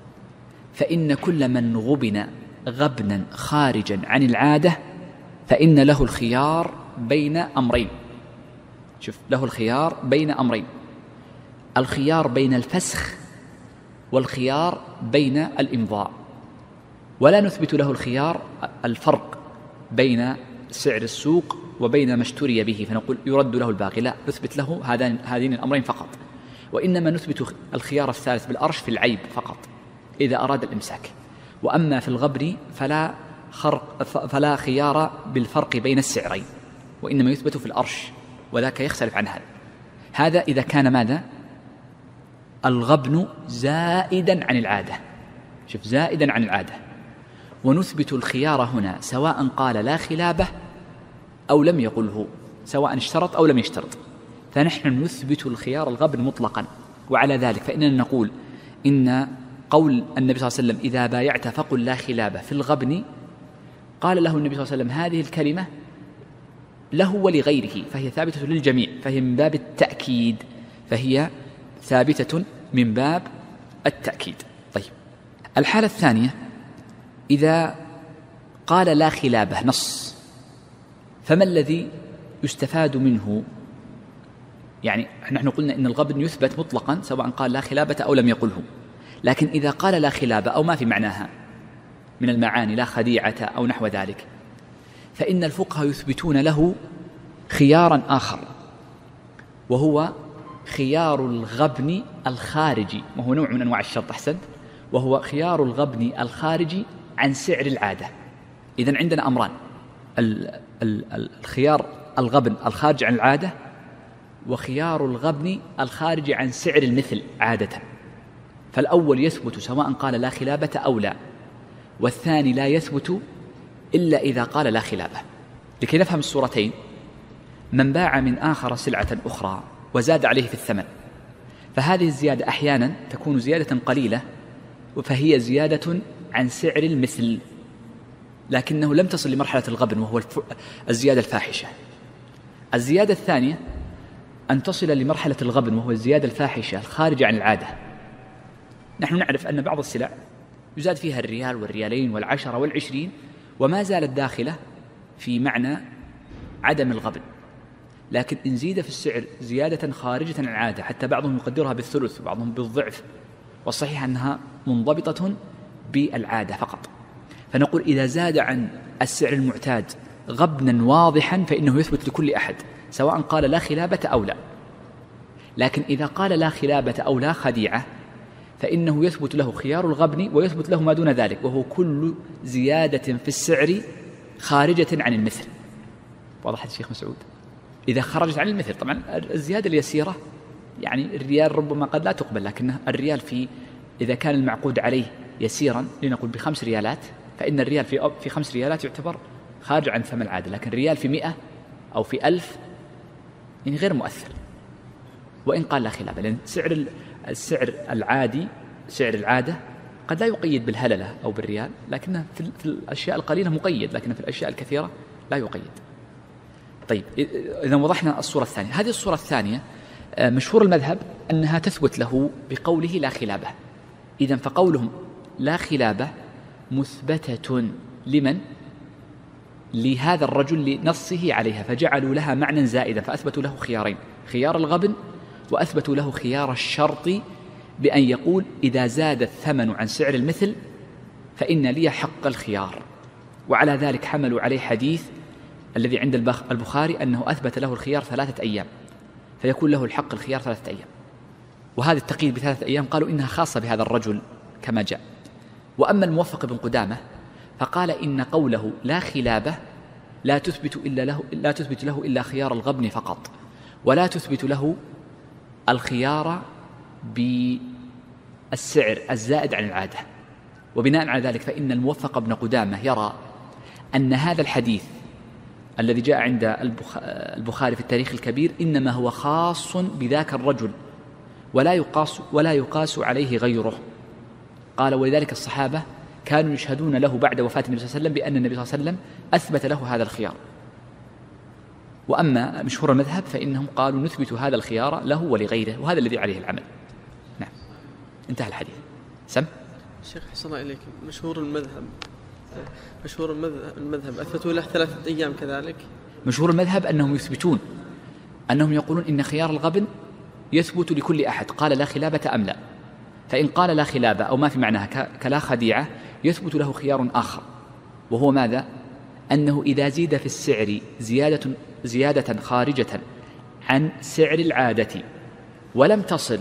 فإن كل من غبن غبنا خارجا عن العادة فإن له الخيار بين أمرين. شوف، له الخيار بين أمرين: الخيار بين الفسخ والخيار بين الإمضاء. ولا نثبت له الخيار الفرق بين سعر السوق وبين ما اشتري به فنقول يرد له الباقي، لا، نثبت له هذين الأمرين فقط. وإنما نثبت الخيار الثالث بالأرش في العيب فقط إذا أراد الإمساك. وأما في الغبن فلا خيار بالفرق بين السعرين، وإنما يثبت في الأرش، وذاك يختلف عن هذا إذا كان ماذا؟ الغبن زائدا عن العادة. شوف، زائدا عن العادة. ونثبت الخيار هنا سواء قال لا خلابة أو لم يقله، سواء اشترط أو لم يشترط، فنحن نثبت الخيار الغبن مطلقا. وعلى ذلك فإننا نقول إن قول النبي صلى الله عليه وسلم إذا بايعت فقل لا خلابة في الغبن، قال له النبي صلى الله عليه وسلم هذه الكلمة له ولغيره، فهي ثابتة للجميع، فهي من باب التأكيد، فهي ثابتة من باب التأكيد. طيب، الحالة الثانية إذا قال لا خلابة نص، فما الذي يستفاد منه؟ يعني نحن قلنا إن الغبن يثبت مطلقا سواء قال لا خلابة أو لم يقله، لكن إذا قال لا خلابة أو ما في معناها من المعاني، لا خديعة أو نحو ذلك، فإن الفقهاء يثبتون له خيارا آخر، وهو خيار الغبن الخارجي، وهو نوع من أنواع الشرط، أحسنت، وهو خيار الغبن الخارجي عن سعر العادة. إذن عندنا أمران: الخيار الغبن الخارج عن العادة، وخيار الغبن الخارج عن سعر المثل عادة. فالأول يثبت سواء قال لا خلابة أو لا، والثاني لا يثبت إلا إذا قال لا خلابة. لكي نفهم الصورتين: من باع من آخر سلعة أخرى وزاد عليه في الثمن، فهذه الزيادة أحيانا تكون زيادة قليلة، فهي زيادة عن سعر المثل، لكنه لم تصل لمرحلة الغبن وهو الزيادة الفاحشة. الزيادة الثانية أن تصل لمرحلة الغبن وهو الزيادة الفاحشة الخارجة عن العادة. نحن نعرف أن بعض السلع يزاد فيها الريال والريالين والعشرة والعشرين، وما زالت داخلة في معنى عدم الغبن، لكن إن زيد في السعر زيادة خارجة عن العادة، حتى بعضهم يقدرها بالثلث وبعضهم بالضعف، والصحيح أنها منضبطة بالعادة فقط. فنقول إذا زاد عن السعر المعتاد غبنا واضحا فإنه يثبت لكل أحد سواء قال لا خلابة أو لا. لكن إذا قال لا خلابة أو لا خديعة فإنه يثبت له خيار الغبن، ويثبت له ما دون ذلك، وهو كل زيادة في السعر خارجة عن المثل. واضح الشيخ مسعود؟ إذا خرجت عن المثل، طبعا الزيادة اليسيرة يعني الريال ربما قد لا تقبل، لكن الريال إذا كان المعقود عليه يسيرا لنقول ب5 ريالات، فإن الريال في 5 ريالات يعتبر خارج عن ثمن العادة، لكن الريال في 100 أو في 1000 يعني غير مؤثر، وإن قال لا خلابة، لأن السعر العادي، سعر العادة قد لا يقيد بالهللة أو بالريال، لكنه في الأشياء القليلة مقيد، لكن في الأشياء الكثيرة لا يقيد. طيب، إذا وضحنا الصورة الثانية. هذه الصورة الثانية مشهور المذهب أنها تثبت له بقوله لا خلابة. إذن فقولهم لا خلابة مثبتة لمن؟ لهذا الرجل لنصه عليها، فجعلوا لها معنى زائدا، فأثبتوا له خيارين: خيار الغبن، وأثبتوا له خيار الشرط بأن يقول إذا زاد الثمن عن سعر المثل فإن لي حق الخيار. وعلى ذلك حملوا عليه حديث الذي عند البخاري أنه أثبت له الخيار 3 أيام، فيكون له الحق الخيار 3 أيام. وهذا التقييد ب3 أيام قالوا إنها خاصة بهذا الرجل كما جاء. وأما الموفق بن قدامة فقال إن قوله لا خلابة لا تثبت له إلا خيار الغبن فقط، ولا تثبت له الخيار بالسعر الزائد عن العادة. وبناء على ذلك فإن الموفق بن قدامة يرى أن هذا الحديث الذي جاء عند البخاري في التاريخ الكبير إنما هو خاص بذاك الرجل، ولا يقاس عليه غيره. قال: ولذلك الصحابة كانوا يشهدون له بعد وفاة النبي صلى الله عليه وسلم بأن النبي صلى الله عليه وسلم أثبت له هذا الخيار. وأما مشهور المذهب فإنهم قالوا نثبت هذا الخيار له ولغيره، وهذا الذي عليه العمل. نعم، انتهى الحديث. سم
شيخ حسن إليك، مشهور المذهب أثبتوا له 3 أيام كذلك.
مشهور المذهب أنهم يثبتون، أنهم يقولون إن خيار الغبن يثبت لكل أحد قال لا خلابة أم لا، فإن قال لا خلابة أو ما في معناها كلا خديعة يثبت له خيار آخر، وهو ماذا؟ أنه إذا زيد في السعر زيادة خارجة عن سعر العادة ولم تصل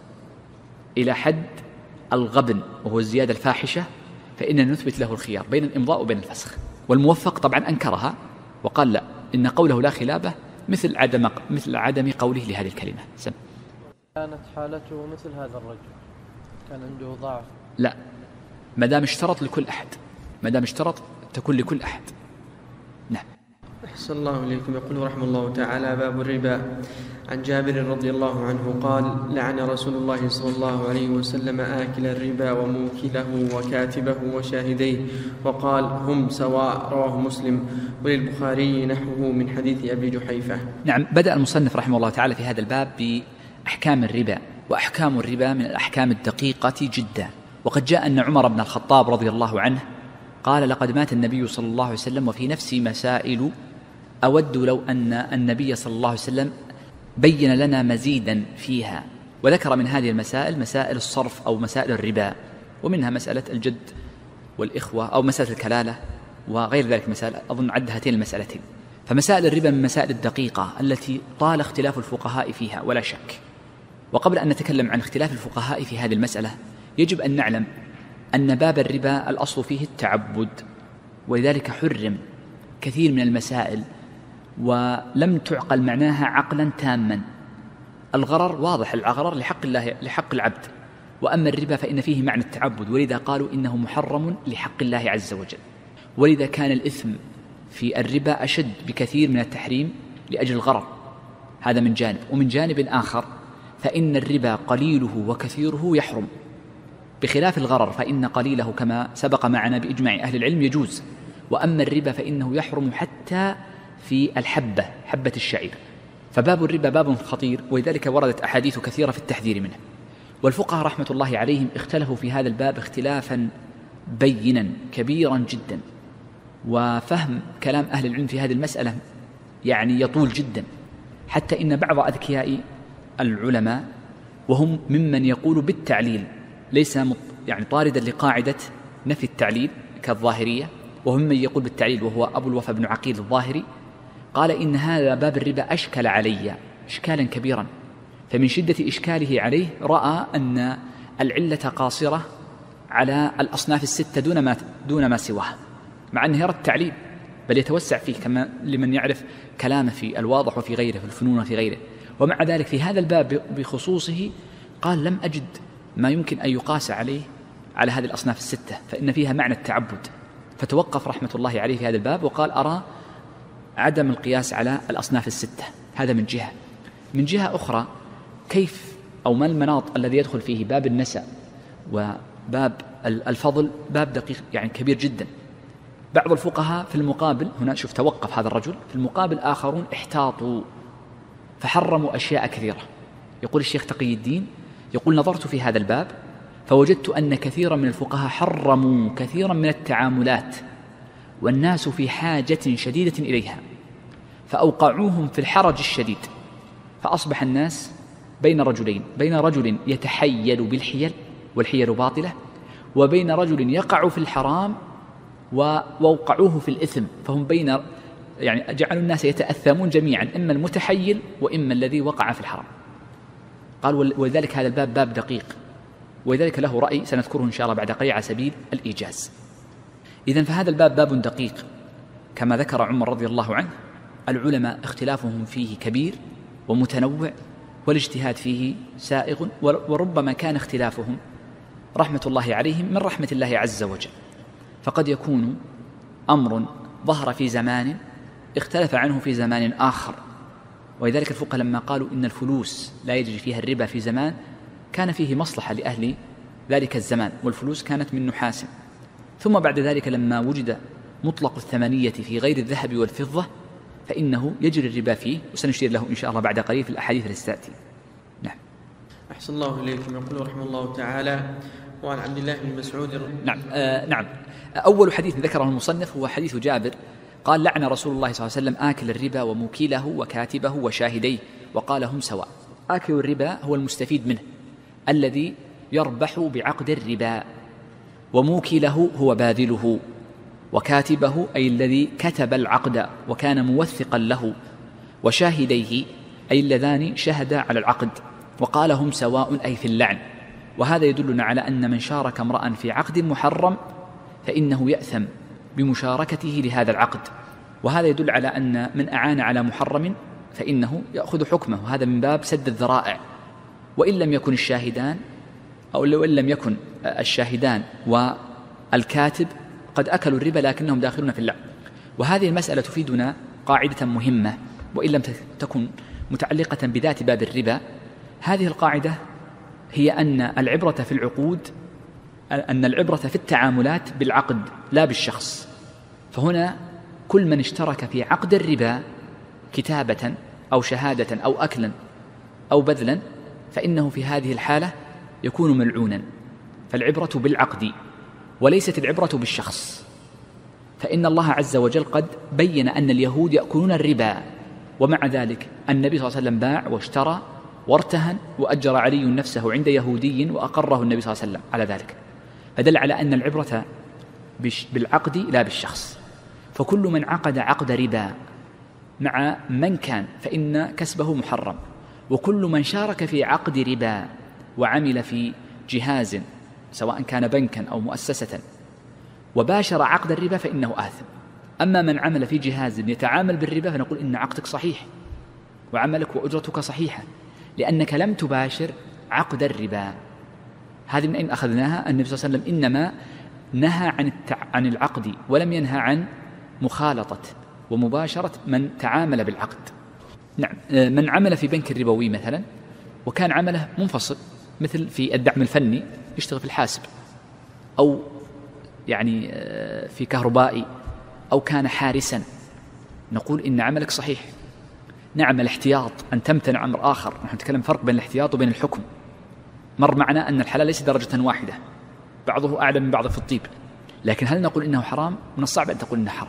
إلى حد الغبن وهو الزيادة الفاحشة فإننا نثبت له الخيار بين الإمضاء وبين الفسخ. والموفق طبعا أنكرها وقال لا، إن قوله لا خلافه مثل عدم قوله لهذه الكلمة.
كانت حالته مثل هذا الرجل، كان عنده ضعف.
لا، ما دام اشترط لكل أحد، ما دام اشترط تكون لكل أحد. نعم.
أحسن الله إليكم. يقول رحمه الله تعالى: باب الربا. عن جابر رضي الله عنه قال: لعن رسول الله صلى الله عليه وسلم آكل الربا وموكله وكاتبه وشاهديه، وقال: هم سواء. رواه مسلم. وللبخاري نحوه من حديث أبي جحيفة.
نعم. بدأ المصنف رحمه الله تعالى في هذا الباب بأحكام الربا، وأحكام الربا من الأحكام الدقيقة جدا. وقد جاء أن عمر بن الخطاب رضي الله عنه قال: لقد مات النبي صلى الله عليه وسلم وفي نفسي مسائل أود لو أن النبي صلى الله عليه وسلم بين لنا مزيدا فيها. وذكر من هذه المسائل مسائل الصرف أو مسائل الربا، ومنها مسألة الجد والإخوة أو مسألة الكلالة وغير ذلك مسائل، أظن عد هاتين المسألتين. فمسائل الربا من المسائل الدقيقة التي طال اختلاف الفقهاء فيها ولا شك. وقبل أن نتكلم عن اختلاف الفقهاء في هذه المسألة يجب أن نعلم أن باب الربا الأصل فيه التعبد، ولذلك حرم كثير من المسائل ولم تعقل معناها عقلا تاما. الغرر واضح، الغرر لحق الله، لحق العبد، وأما الربا فإن فيه معنى التعبد، ولذا قالوا إنه محرم لحق الله عز وجل. ولذا كان الإثم في الربا أشد بكثير من التحريم لأجل الغرر. هذا من جانب. ومن جانب آخر فإن الربا قليله وكثيره يحرم، بخلاف الغرر فإن قليله كما سبق معنا بإجماع أهل العلم يجوز. وأما الربا فإنه يحرم حتى في الحبة، حبة الشعير. فباب الربا باب خطير، ولذلك وردت أحاديث كثيرة في التحذير منه. والفقهاء رحمة الله عليهم اختلفوا في هذا الباب اختلافا بينا كبيرا جدا، وفهم كلام أهل العلم في هذه المسألة يعني يطول جدا، حتى إن بعض أذكياء العلماء وهم ممن يقول بالتعليل ليس يعني طاردا لقاعدة نفي التعليل كالظاهرية، وهم من يقول بالتعليل وهو أبو الوفا بن عقيل الظاهري، قال إن هذا باب الربا أشكل علي إشكالا كبيرا، فمن شدة إشكاله عليه رأى أن العلة قاصرة على الأصناف الستة دون ما سواها، مع أنه يرى التعليل بل يتوسع فيه كما لمن يعرف كلامه في الواضح وفي غيره، في الفنون وفي غيره. ومع ذلك في هذا الباب بخصوصه قال: لم أجد ما يمكن أن يقاس عليه على هذه الأصناف الستة، فإن فيها معنى التعبد. فتوقف رحمة الله عليه في هذا الباب وقال: أرى عدم القياس على الأصناف الستة. هذا من جهة. من جهة أخرى كيف أو ما المناط الذي يدخل فيه باب النسأ وباب الفضل؟ باب دقيق يعني كبير جدا. بعض الفقهاء في المقابل هنا، شوف توقف هذا الرجل، في المقابل آخرون احتاطوا فحرموا أشياء كثيرة. يقول الشيخ تقي الدين، يقول: نظرت في هذا الباب فوجدت أن كثيرا من الفقهاء حرموا كثيرا من التعاملات والناس في حاجة شديدة إليها، فأوقعوهم في الحرج الشديد، فأصبح الناس بين رجلين، بين رجل يتحيل بالحيل والحيل باطلة، وبين رجل يقع في الحرام ووقعوه في الإثم، فهم بين يعني جعلوا الناس يتأثمون جميعا، إما المتحيل وإما الذي وقع في الحرام. قال: ولذلك هذا الباب باب دقيق، ولذلك له رأي سنذكره إن شاء الله بعد قليل على سبيل الإيجاز. إذن فهذا الباب باب دقيق كما ذكر عمر رضي الله عنه. العلماء اختلافهم فيه كبير ومتنوع، والاجتهاد فيه سائغ، وربما كان اختلافهم رحمة الله عليهم من رحمة الله عز وجل. فقد يكون أمر ظهر في زمان اختلف عنه في زمان آخر، ولذلك الفقهاء لما قالوا إن الفلوس لا يجري فيها الربا في زمان كان فيه مصلحة لأهل ذلك الزمان، والفلوس كانت من نحاس. ثم بعد ذلك لما وجد مطلق الثمنية في غير الذهب والفضة فإنه يجري الربا فيه، وسنشير له إن شاء الله بعد قليل في الأحاديث التي تأتي. نعم.
أحسن الله إليكم. يقول رحمه الله تعالى: وعن عبد الله بن مسعود.
نعم. أول حديث ذكره المصنف هو حديث جابر قال: لعن رسول الله صلى الله عليه وسلم آكل الربا وموكله وكاتبه وشاهديه، وقال: هم سواء. آكل الربا هو المستفيد منه الذي يربح بعقد الربا، وموكله هو باذله، وكاتبه أي الذي كتب العقد وكان موثقا له، وشاهديه أي اللذان شهدا على العقد، وقال هم سواء أي في اللعن. وهذا يدلنا على أن من شارك امرأ في عقد محرم فإنه يأثم بمشاركته لهذا العقد، وهذا يدل على أن من أعان على محرم فإنه يأخذ حكمه، وهذا من باب سد الذرائع. وإن لم يكن الشاهدان أو لو إن لم يكن الشاهدان والكاتب قد أكلوا الربا لكنهم داخلون في اللعن. وهذه المسألة تفيدنا قاعدة مهمة وإن لم تكن متعلقة بذات باب الربا. هذه القاعدة هي أن العبرة في العقود، أن العبرة في التعاملات بالعقد لا بالشخص. فهنا كل من اشترك في عقد الربا كتابة أو شهادة أو أكلا أو بذلا فإنه في هذه الحالة يكون ملعونا. فالعبرة بالعقد وليست العبرة بالشخص، فإن الله عز وجل قد بين أن اليهود يأكلون الربا، ومع ذلك النبي صلى الله عليه وسلم باع واشترى وارتهن، وأجر علي نفسه عند يهودي وأقره النبي صلى الله عليه وسلم على ذلك، فدل على أن العبرة بالعقد لا بالشخص. فكل من عقد عقد ربا مع من كان فإن كسبه محرم، وكل من شارك في عقد ربا وعمل في جهاز سواء كان بنكا أو مؤسسة وباشر عقد الربا فإنه آثم. أما من عمل في جهاز يتعامل بالربا فنقول إن عقدك صحيح وعملك وأجرتك صحيحة، لأنك لم تباشر عقد الربا. هذه من أين أخذناها؟ النبي صلى الله عليه وسلم إنما نهى عن العقد ولم ينهى عن مخالطة ومباشرة من تعامل بالعقد. نعم، من عمل في بنك الربوي مثلا وكان عمله منفصل، مثل في الدعم الفني يشتغل في الحاسب أو يعني في كهربائي أو كان حارسا، نقول إن عملك صحيح. نعم، الاحتياط أن تمتنع أمر آخر، نحن نتكلم فرق بين الاحتياط وبين الحكم. مر معنا أن الحلال ليس درجة واحدة، بعضه أعلى من بعض في الطيب، لكن هل نقول إنه حرام؟ من الصعب أن تقول إنه حرام،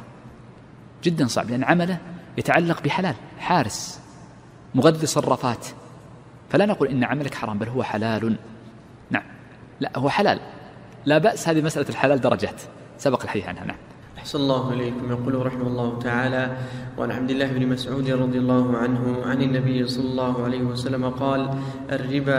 جدا صعب، لأن عمله يتعلق بحلال، حارس مغذي صرافات، فلا نقول إن عملك حرام بل هو حلال. نعم، لا هو حلال لا بأس. هذه مسألة الحلال درجات سبق الحديث عنها. نعم.
أحسن الله إليكم. يقول رحمه الله تعالى: وعن عبد الله بن مسعود رضي الله عنه عن النبي صلى الله عليه وسلم قال: الربا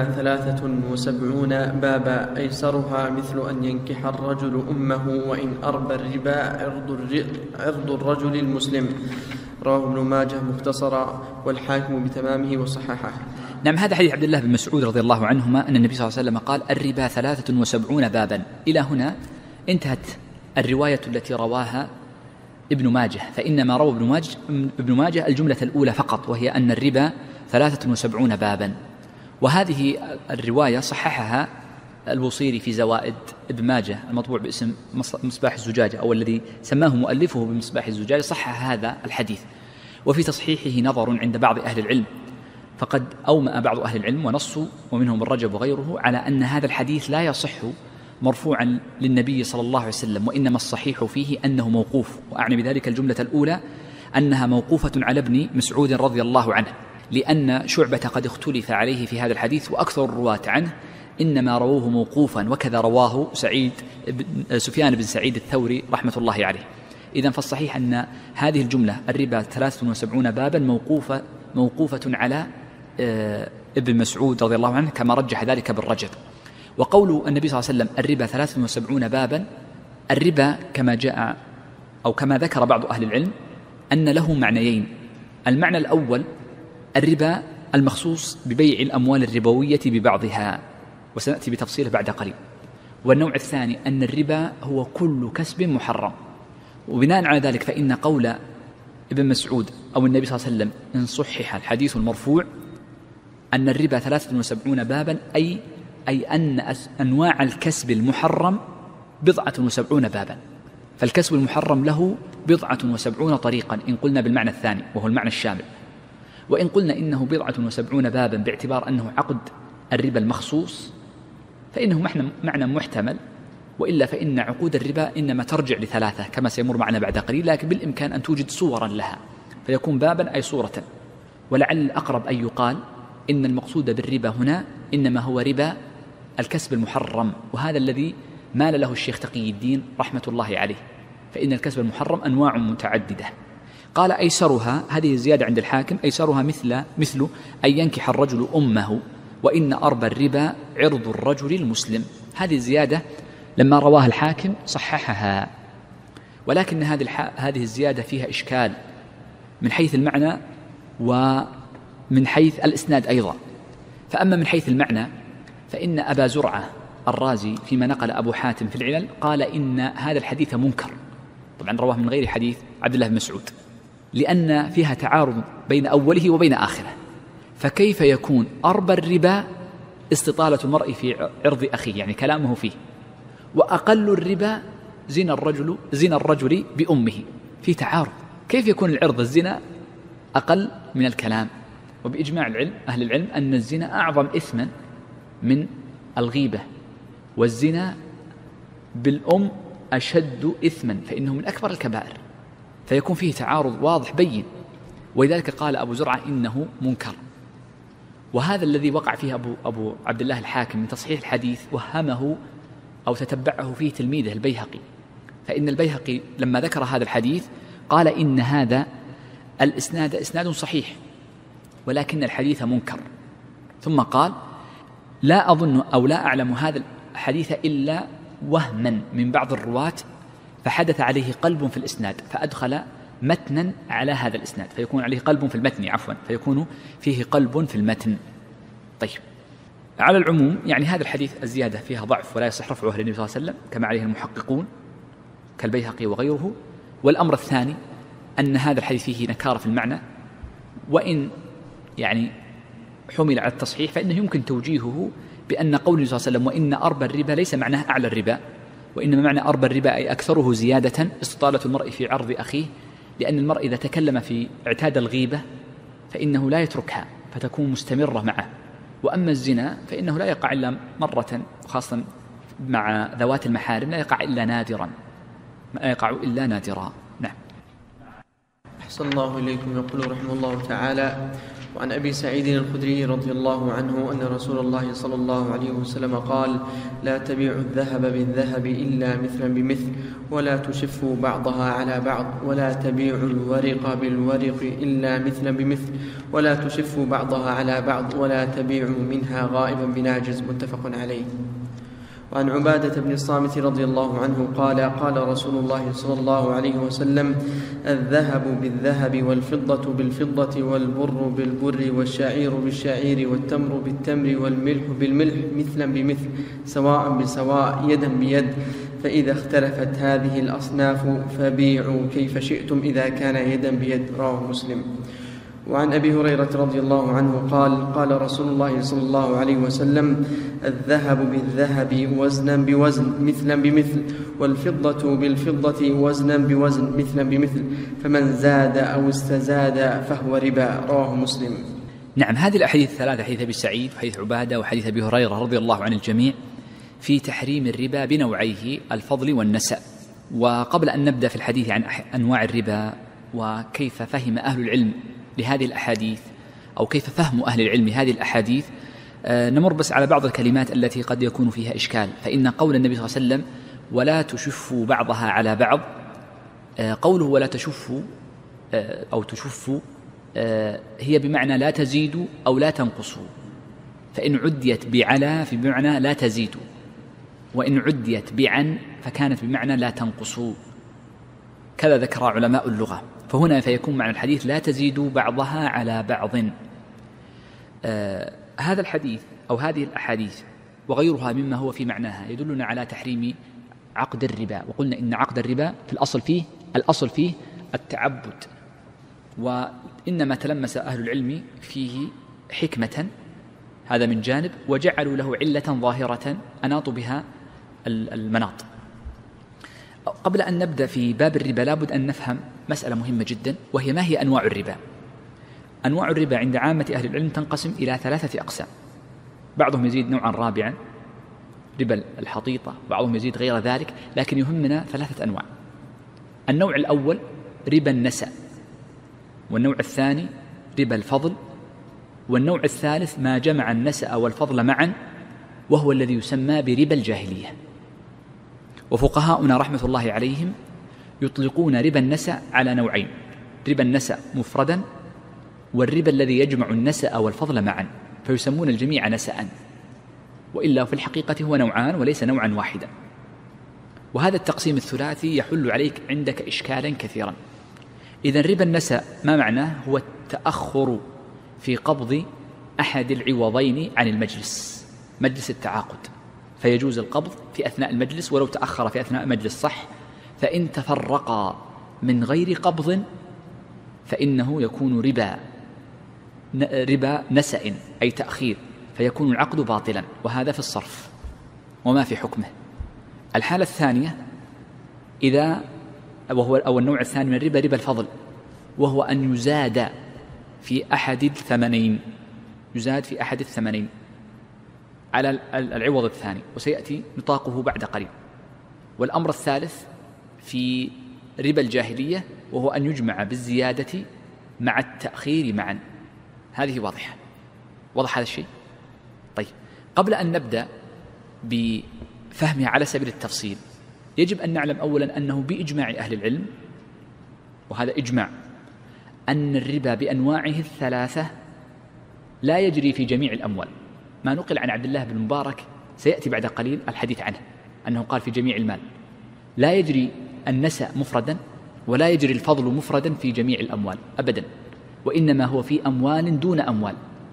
73 بابا، أيسرها مثل أن ينكح الرجل أمه، وإن أربى الربا عرض الرجل المسلم. رواه ابن ماجه مختصرا والحاكم بتمامه وصححه.
نعم، هذا حديث عبد الله بن مسعود رضي الله عنهما أن النبي صلى الله عليه وسلم قال: الربا 73 بابا. إلى هنا انتهت الرواية التي رواها ابن ماجه، فإنما روى ابن ماجه الجملة الأولى فقط، وهي أن الربا 73 بابا. وهذه الرواية صححها البوصيري في زوائد ابن ماجه المطبوع باسم مصباح الزجاجة، أو الذي سماه مؤلفه بمصباح الزجاجة، صحح هذا الحديث. وفي تصحيحه نظر عند بعض أهل العلم، فقد أومأ بعض أهل العلم ونصوا ومنهم الرجب وغيره على أن هذا الحديث لا يصح مرفوعا للنبي صلى الله عليه وسلم، وإنما الصحيح فيه أنه موقوف. وأعني بذلك الجملة الأولى أنها موقوفة على ابن مسعود رضي الله عنه، لأن شعبة قد اختلف عليه في هذا الحديث، وأكثر الرواة عنه إنما رووه موقوفا، وكذا رواه سفيان بن سعيد الثوري رحمة الله عليه. إذن فالصحيح أن هذه الجملة الربا 73 بابا موقوفة على ابن مسعود رضي الله عنه، كما رجح ذلك بالرجب. وقول النبي صلى الله عليه وسلم الربا 73 بابا، الربا كما جاء أو كما ذكر بعض أهل العلم أن له معنيين. المعنى الأول الربا المخصوص ببيع الأموال الربوية ببعضها، وسنأتي بتفصيله بعد قليل. والنوع الثاني أن الربا هو كل كسب محرم. وبناء على ذلك فإن قول ابن مسعود أو النبي صلى الله عليه وسلم إن صحح الحديث المرفوع أن الربا 73 بابا، أي أن أنواع الكسب المحرم 77 بابا. فالكسب المحرم له 77 طريقا إن قلنا بالمعنى الثاني وهو المعنى الشامل. وإن قلنا إنه 77 بابا باعتبار أنه عقد الربا المخصوص فإنه معنى محتمل، وإلا فإن عقود الربا إنما ترجع ل3 كما سيمر معنا بعد قليل، لكن بالإمكان أن توجد صورا لها فيكون بابا أي صورة. ولعل الأقرب أن يقال إن المقصود بالربا هنا إنما هو ربا الكسب المحرم، وهذا الذي مال له الشيخ تقي الدين رحمة الله عليه، فإن الكسب المحرم أنواع متعددة. قال أيسرها، هذه الزيادة عند الحاكم، أيسرها مثل أن ينكح الرجل أمه وإن أربى الربا عرض الرجل المسلم. هذه الزيادة لما رواها الحاكم صححها، ولكن هذه الزيادة فيها إشكال من حيث المعنى ومن حيث الإسناد أيضا. فأما من حيث المعنى فإن أبا زرعة الرازي فيما نقل أبو حاتم في العلل قال إن هذا الحديث منكر، طبعا رواه من غير حديث عبد الله بن مسعود، لأن فيها تعارض بين أوله وبين آخره. فكيف يكون أربى الربا استطالة المرء في عرض أخيه، يعني كلامه فيه، وأقل الربا زنا الرجل بأمه، في تعارض. كيف يكون العرض الزنا أقل من الكلام؟ وبإجماع أهل العلم أن الزنا أعظم إثما من الغيبة، والزنا بالأم أشد إثما، فإنه من أكبر الكبائر، فيكون فيه تعارض واضح بين. ولذلك قال أبو زرعة إنه منكر. وهذا الذي وقع فيه أبو عبد الله الحاكم من تصحيح الحديث وهمه أو تتبعه فيه تلميذه البيهقي، فإن البيهقي لما ذكر هذا الحديث قال إن هذا الإسناد إسناد صحيح ولكن الحديث منكر، ثم قال لا أظن أو لا أعلم هذا الحديث إلا وهما من بعض الرواة فحدث عليه قلب في الإسناد فأدخل متنا على هذا الإسناد، فيكون عليه قلب في المتن، فيكون فيه قلب في المتن. طيب، على العموم يعني هذا الحديث الزيادة فيها ضعف ولا يصح رفعه للنبي صلى الله عليه وسلم كما عليه المحققون كالبيهقي وغيره. والأمر الثاني أن هذا الحديث فيه نكارة في المعنى، وإن يعني حمل على التصحيح فإنه يمكن توجيهه بأن قول النبي صلى الله عليه وسلم وإن أربى الربا ليس معناه أعلى الربا، وإنما معنى أربى الربا أي أكثره زيادة استطالة المرء في عرض أخيه، لأن المرء إذا تكلم في اعتاد الغيبة فإنه لا يتركها فتكون مستمرة معه. وأما الزنا فإنه لا يقع إلا مرة، خاصة مع ذوات المحارم لا يقع إلا نادرا، ما يقع إلا نادرا. نعم.
أحسن الله إليكم. يقول رحمه الله تعالى: وعن أبي سعيد الخدري رضي الله عنه أن رسول الله صلى الله عليه وسلم قال: لا تبيعوا الذهب بالذهب إلا مثلا بمثل، ولا تشفوا بعضها على بعض، ولا تبيعوا الورق بالورق إلا مثلا بمثل، ولا تشفوا بعضها على بعض، ولا تبيعوا منها غائبا بناجز. متفق عليه. وعن عبادة بن الصامت رضي الله عنه قال: قال رسول الله صلى الله عليه وسلم: الذهب بالذهب والفضة بالفضة والبر بالبر والشعير بالشعير والتمر بالتمر والملح بالملح مثلا بمثل سواء بسواء يدا بيد، فإذا اختلفت هذه الأصناف فبيعوا كيف شئتم إذا كان يدا بيد. رواه مسلم. وعن أبي هريرة رضي الله عنه قال: قال رسول الله صلى الله عليه وسلم: الذهب بالذهب وزنا بوزن مثلا بمثل، والفضة بالفضة وزنا بوزن مثلا بمثل، فمن زاد أو استزاد فهو ربا. رواه مسلم.
نعم، هذه الأحاديث الثلاثة، حديث أبي سعيد وحديث عبادة وحديث أبي هريرة رضي الله عن الجميع، في تحريم الربا بنوعيه الفضل والنسأ. وقبل أن نبدأ في الحديث عن أنواع الربا وكيف فهم أهل العلم لهذه الأحاديث أو كيف فهم أهل العلم هذه الأحاديث، نمر بس على بعض الكلمات التي قد يكون فيها إشكال. فإن قول النبي صلى الله عليه وسلم ولا تشفوا بعضها على بعض، قوله ولا تشفوا أو تشفوا هي بمعنى لا تزيدوا أو لا تنقصوا، فإن عديت بعلى في بمعنى لا تزيدوا، وإن عديت بعن فكانت بمعنى لا تنقصوا، كذا ذكر علماء اللغة. فهنا فيكون معنى الحديث لا تزيدوا بعضها على بعض. هذا الحديث أو هذه الأحاديث وغيرها مما هو في معناها يدلنا على تحريم عقد الربا. وقلنا إن عقد الربا في الأصل فيه التعبد، وإنما تلمس أهل العلم فيه حكمة، هذا من جانب، وجعلوا له علة ظاهرة أناطوا بها المناط. قبل أن نبدأ في باب الربا لابد أن نفهم مسألة مهمة جدا، وهي ما هي أنواع الربا. أنواع الربا عند عامة أهل العلم تنقسم إلى 3 أقسام، بعضهم يزيد نوعا رابعا ربا الحطيطة، بعضهم يزيد غير ذلك، لكن يهمنا 3 أنواع. النوع الأول ربا النسأ، والنوع الثاني ربا الفضل، والنوع الثالث ما جمع النسأ والفضل معا وهو الذي يسمى بربا الجاهلية. وفقهاؤنا رحمة الله عليهم يطلقون ربا النسأ على نوعين: ربا النسأ مفردا، والربا الذي يجمع النسأ والفضل معا، فيسمون الجميع نسأ، وإلا في الحقيقة هو نوعان وليس نوعا واحدا. وهذا التقسيم الثلاثي يحل عليك عندك إشكالا كثيرا. إذن ربا النسأ ما معناه؟ هو التأخر في قبض أحد العوضين عن المجلس، مجلس التعاقد، فيجوز القبض في أثناء المجلس ولو تأخر في أثناء المجلس، صح؟ فإن تفرقا من غير قبض فإنه يكون ربا نسأ أي تأخير، فيكون العقد باطلا، وهذا في الصرف وما في حكمه. الحالة الثانية أو النوع الثاني من الربا ربا الفضل، وهو أن يزاد في أحد الثمنين على العوض الثاني، وسيأتي نطاقه بعد قليل. والأمر الثالث في ربا الجاهلية، وهو أن يجمع بالزيادة مع التأخير معا. هذه واضحة، واضح هذا الشيء؟ طيب، قبل أن نبدأ بفهمها على سبيل التفصيل، يجب أن نعلم أولا أنه بإجماع أهل العلم، وهذا إجماع، أن الربا بأنواعه الثلاثة لا يجري في جميع الأموال. ما نقل عن عبد الله بن مبارك سيأتي بعد قليل الحديث عنه، أنه قال في جميع المال. لا يجري النسأ مفردا ولا يجري الفضل مفردا في جميع الأموال أبدا، وإنما هو في أموال دون أموال.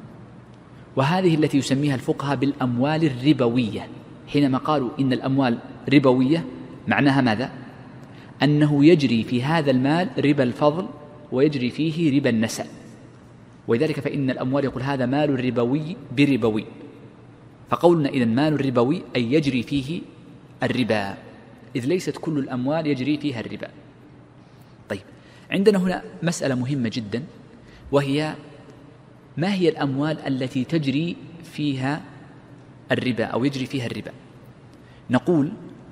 وهذه التي يسميها الفقهاء بالأموال الربوية. حينما قالوا إن الأموال ربوية معناها ماذا؟ أنه يجري في هذا المال ربا الفضل ويجري فيه ربا النسأ. ولذلك فإن الأموال يقول هذا مال ربوي بربوي، فقولنا إذن مال ربوي أي يجري فيه الربا، إذ ليست كل الأموال يجري فيها الربا. طيب، عندنا هنا مسألة مهمة جدا، وهي ما هي الأموال التي تجري فيها الربا أو يجري فيها الربا؟ نقول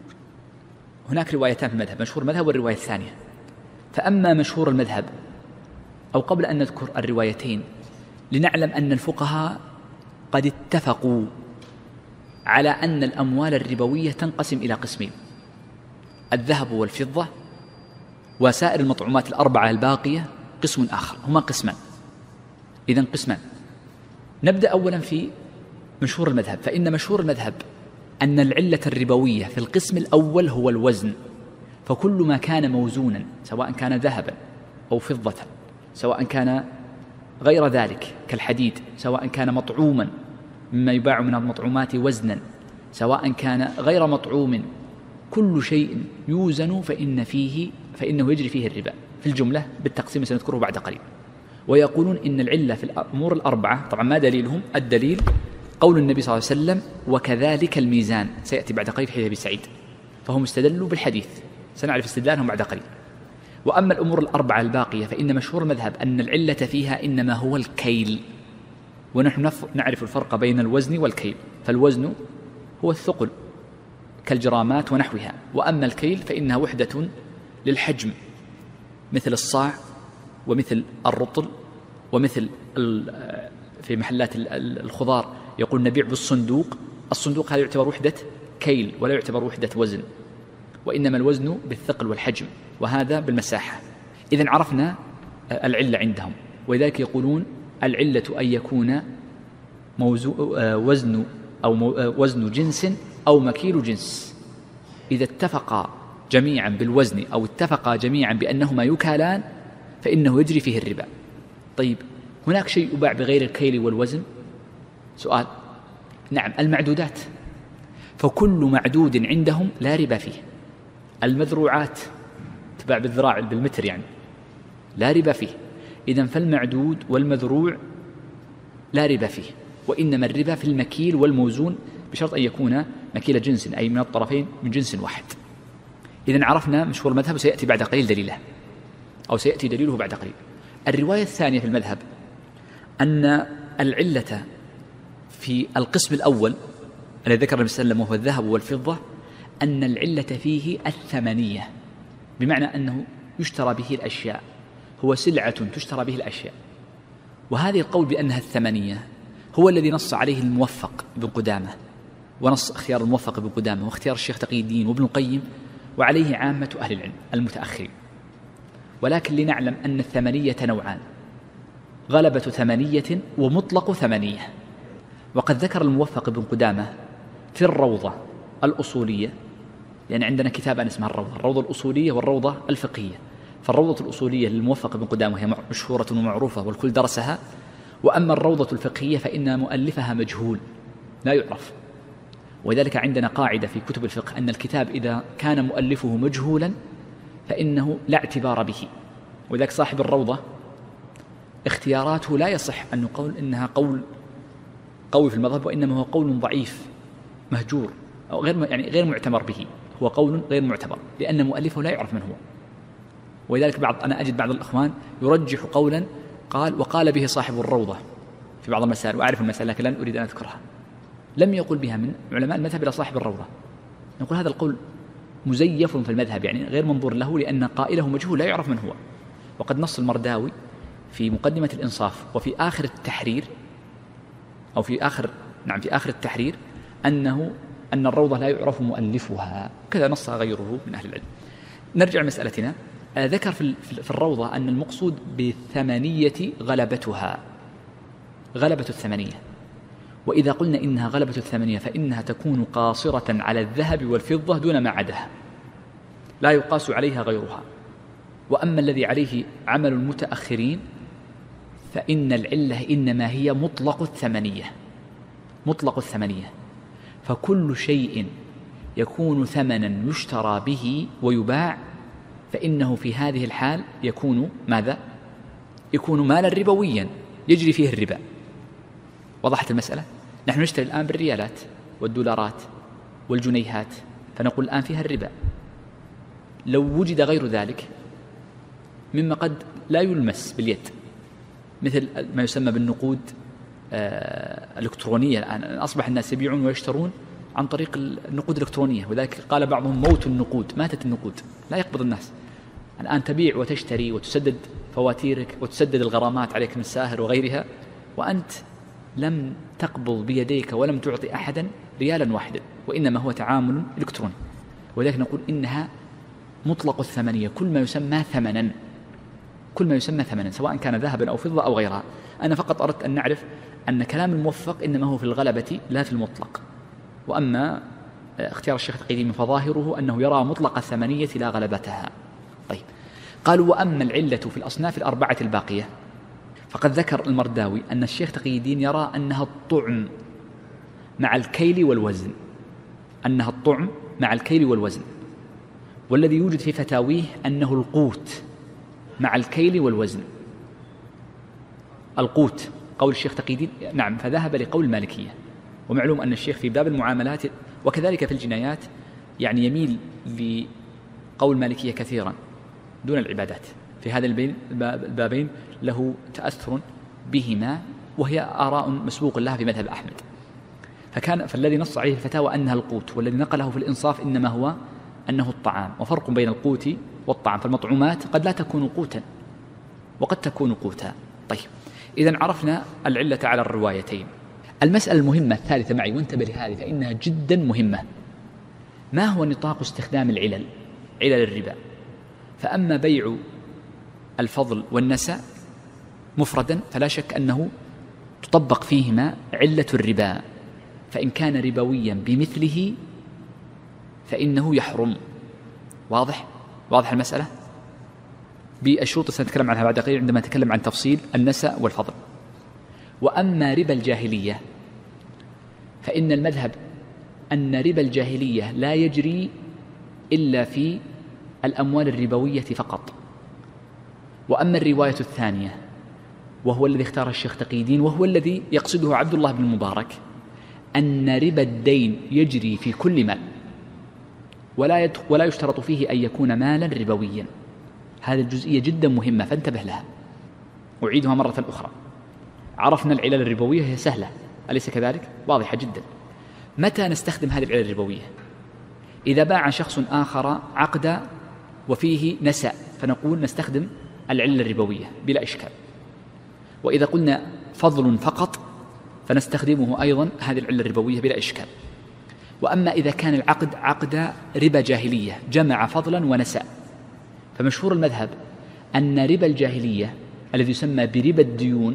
هناك روايتان في المذهب، مشهور المذهب والرواية الثانية. فأما مشهور المذهب، أو قبل أن نذكر الروايتين لنعلم أن الفقهاء قد اتفقوا على أن الأموال الربوية تنقسم إلى قسمين: الذهب والفضة، وسائر المطعومات الأربعة الباقية قسم آخر. هما قسمان، إذن قسمان. نبدأ أولا في مشهور المذهب، فإن مشهور المذهب أن العلة الربوية في القسم الأول هو الوزن، فكل ما كان موزونا سواء كان ذهبا أو فضة، سواء كان غير ذلك كالحديد، سواء كان مطعوما مما يباع من المطعومات وزنا، سواء كان غير مطعوم، كل شيء يوزن فإنه يجري فيه الربا في الجملة بالتقسيم سنذكره بعد قليل. ويقولون إن العلة في الأمور الأربعة، طبعا ما دليلهم؟ الدليل قول النبي صلى الله عليه وسلم: وكذلك الميزان، سيأتي بعد قليل في حديث أبي سعيد، فهم استدلوا بالحديث، سنعرف استدلالهم بعد قليل. وأما الأمور الأربعة الباقية فإن مشهور المذهب أن العلة فيها إنما هو الكيل، ونحن نعرف الفرق بين الوزن والكيل، فالوزن هو الثقل كالجرامات ونحوها، وأما الكيل فإنها وحدة للحجم، مثل الصاع ومثل الرطل، ومثل في محلات الخضار يقول نبيع بالصندوق. الصندوق هذا يعتبر وحدة كيل ولا يعتبر وحدة وزن، وإنما الوزن بالثقل والحجم، وهذا بالمساحة. إذن عرفنا العلة عندهم، ولذلك يقولون العلة أن يكون وزن جنس أو مكيل جنس. إذا اتفقا جميعا بالوزن أو اتفقا جميعا بأنهما يكالان فإنه يجري فيه الربا. طيب، هناك شيء يباع بغير الكيل والوزن؟ سؤال. نعم، المعدودات، فكل معدود عندهم لا ربا فيه. المذروعات تباع بالذراع بالمتر يعني لا ربا فيه. إذن فالمعدود والمذروع لا ربا فيه، وإنما الربا في المكيل والموزون، بشرط أن يكون مكيل جنس أي من الطرفين من جنس واحد. إذن عرفنا مشهور المذهب، وسيأتي بعد قليل دليله، أو سيأتي دليله بعد قليل. الرواية الثانية في المذهب أن العلة في القسم الأول الذي ذكر النبي صلى الله عليه وسلم وهو الذهب والفضة، أن العلة فيه الثمنية، بمعنى أنه يشترى به الأشياء، هو سلعة تشترى به الأشياء. وهذه القول بأنها الثمنية هو الذي نص عليه الموفق بن قدامة، ونص اختيار الموفق بن قدامة واختيار الشيخ تقي الدين وابن القيم وعليه عامة أهل العلم المتأخرين. ولكن لنعلم أن الثمنية نوعان: غلبة ثمنية ومطلق ثمنية. وقد ذكر الموفق بن قدامة في الروضة الأصولية، لأن عندنا كتابان اسمها الروضة الأصولية والروضة الفقهية. فالروضة الأصولية للموفق بن قدامة هي مشهورة ومعروفة والكل درسها، وأما الروضة الفقهية فإن مؤلفها مجهول لا يعرف. ولذلك عندنا قاعدة في كتب الفقه أن الكتاب إذا كان مؤلفه مجهولا فإنه لا اعتبار به. ولذلك صاحب الروضة اختياراته لا يصح أن نقول إنها قول قوي في المذهب، وإنما هو قول ضعيف مهجور أو غير معتبر به، هو قول غير معتبر لأن مؤلفه لا يعرف من هو. ولذلك أنا أجد بعض الإخوان يرجح قولا وقال به صاحب الروضة في بعض المسائل، وأعرف المسائل لكن لن أريد أن أذكرها، لم يقل بها من علماء المذهب إلى صاحب الروضة. نقول هذا القول مزيف في المذهب، يعني غير منظور له لأن قائله مجهول لا يعرف من هو. وقد نص المرداوي في مقدمة الإنصاف وفي آخر التحرير أو في آخر التحرير أن الروضة لا يعرف مؤلفها، كذا نص غيره من أهل العلم. نرجع لمسألتنا. ذكر في الروضة أن المقصود بالثمنية غلبة الثمنية. وإذا قلنا إنها غلبة الثمنية فإنها تكون قاصرة على الذهب والفضة دون ما عداها، لا يقاس عليها غيرها. وأما الذي عليه عمل المتأخرين فإن العلة إنما هي مطلق الثمنية. فكل شيء يكون ثمنا يشترى به ويباع فإنه في هذه الحال يكون ماذا؟ يكون مالا ربويا يجري فيه الربا. وضحت المسألة؟ نحن نشتري الآن بالريالات والدولارات والجنيهات، فنقول الآن فيها الربا. لو وجد غير ذلك مما قد لا يلمس باليد، مثل ما يسمى بالنقود الإلكترونية، الآن أصبح الناس يبيعون ويشترون عن طريق النقود الإلكترونية. وذلك قال بعضهم موت النقود، ماتت النقود، لا يقبض الناس. الآن تبيع وتشتري وتسدد فواتيرك وتسدد الغرامات عليك من الساهر وغيرها، وأنت لم تقبض بيديك ولم تعطي أحدا ريالا واحدا، وإنما هو تعامل إلكتروني. ولذلك نقول إنها مطلق الثمنية، كل ما يسمى ثمنا سواء كان ذهبا أو فضة أو غيرها. أنا فقط أردت أن نعرف أن كلام الموفق إنما هو في الغلبة لا في المطلق. وأما اختيار الشيخ تقي الدين فظاهره أنه يرى مطلق الثمنية لا غلبتها. طيب، قالوا وأما العلة في الأصناف الأربعة الباقية فقد ذكر المرداوي أن الشيخ تقي الدين يرى أنها الطعم مع الكيل والوزن، والذي يوجد في فتاويه أنه القوت مع الكيل والوزن. القوت قول الشيخ تقي الدين، نعم، فذهب لقول المالكية. ومعلوم أن الشيخ في باب المعاملات وكذلك في الجنايات يعني يميل لقول المالكية كثيرا دون العبادات، في هذا البابين له تأثر بهما، وهي آراء مسبوق لها في مذهب أحمد. فالذي نص عليه الفتاوى أنها القوت، والذي نقله في الإنصاف إنما هو أنه الطعام. وفرق بين القوت والطعام، فالمطعومات قد لا تكون قوتا وقد تكون قوتا. طيب، إذن عرفنا العلة على الروايتين. المسألة المهمة الثالثة معي، وانتبه لهذه فإنها جدا مهمة: ما هو نطاق استخدام علل الربا؟ فأما بيع الفضل والنساء مفردا فلا شك أنه تطبق فيهما علة الربا، فإن كان ربويا بمثله فإنه يحرم. واضح المسألة؟ بالشروط سنتكلم عنها بعد قليل عندما نتكلم عن تفصيل النساء والفضل. وأما ربا الجاهلية فإن المذهب أن ربا الجاهلية لا يجري إلا في الأموال الربوية فقط. وأما الرواية الثانية وهو الذي اختار الشيخ تقي الدين وهو الذي يقصده عبد الله بن المبارك، أن ربا الدين يجري في كل مال ولا يشترط فيه أن يكون مالا ربويا. هذه الجزئية جدا مهمة فانتبه لها. أعيدها مرة أخرى. عرفنا العلل الربوية هي سهلة، أليس كذلك؟ واضحة جدا. متى نستخدم هذه العلل الربوية؟ إذا باع شخص آخر عقد وفيه نساء فنقول نستخدم العلة الربوية بلا إشكال. وإذا قلنا فضل فقط فنستخدمه أيضا هذه العلة الربوية بلا إشكال. وأما إذا كان العقد عقد ربا جاهلية جمع فضلا ونسأ، فمشهور المذهب أن ربا الجاهلية الذي يسمى بربا الديون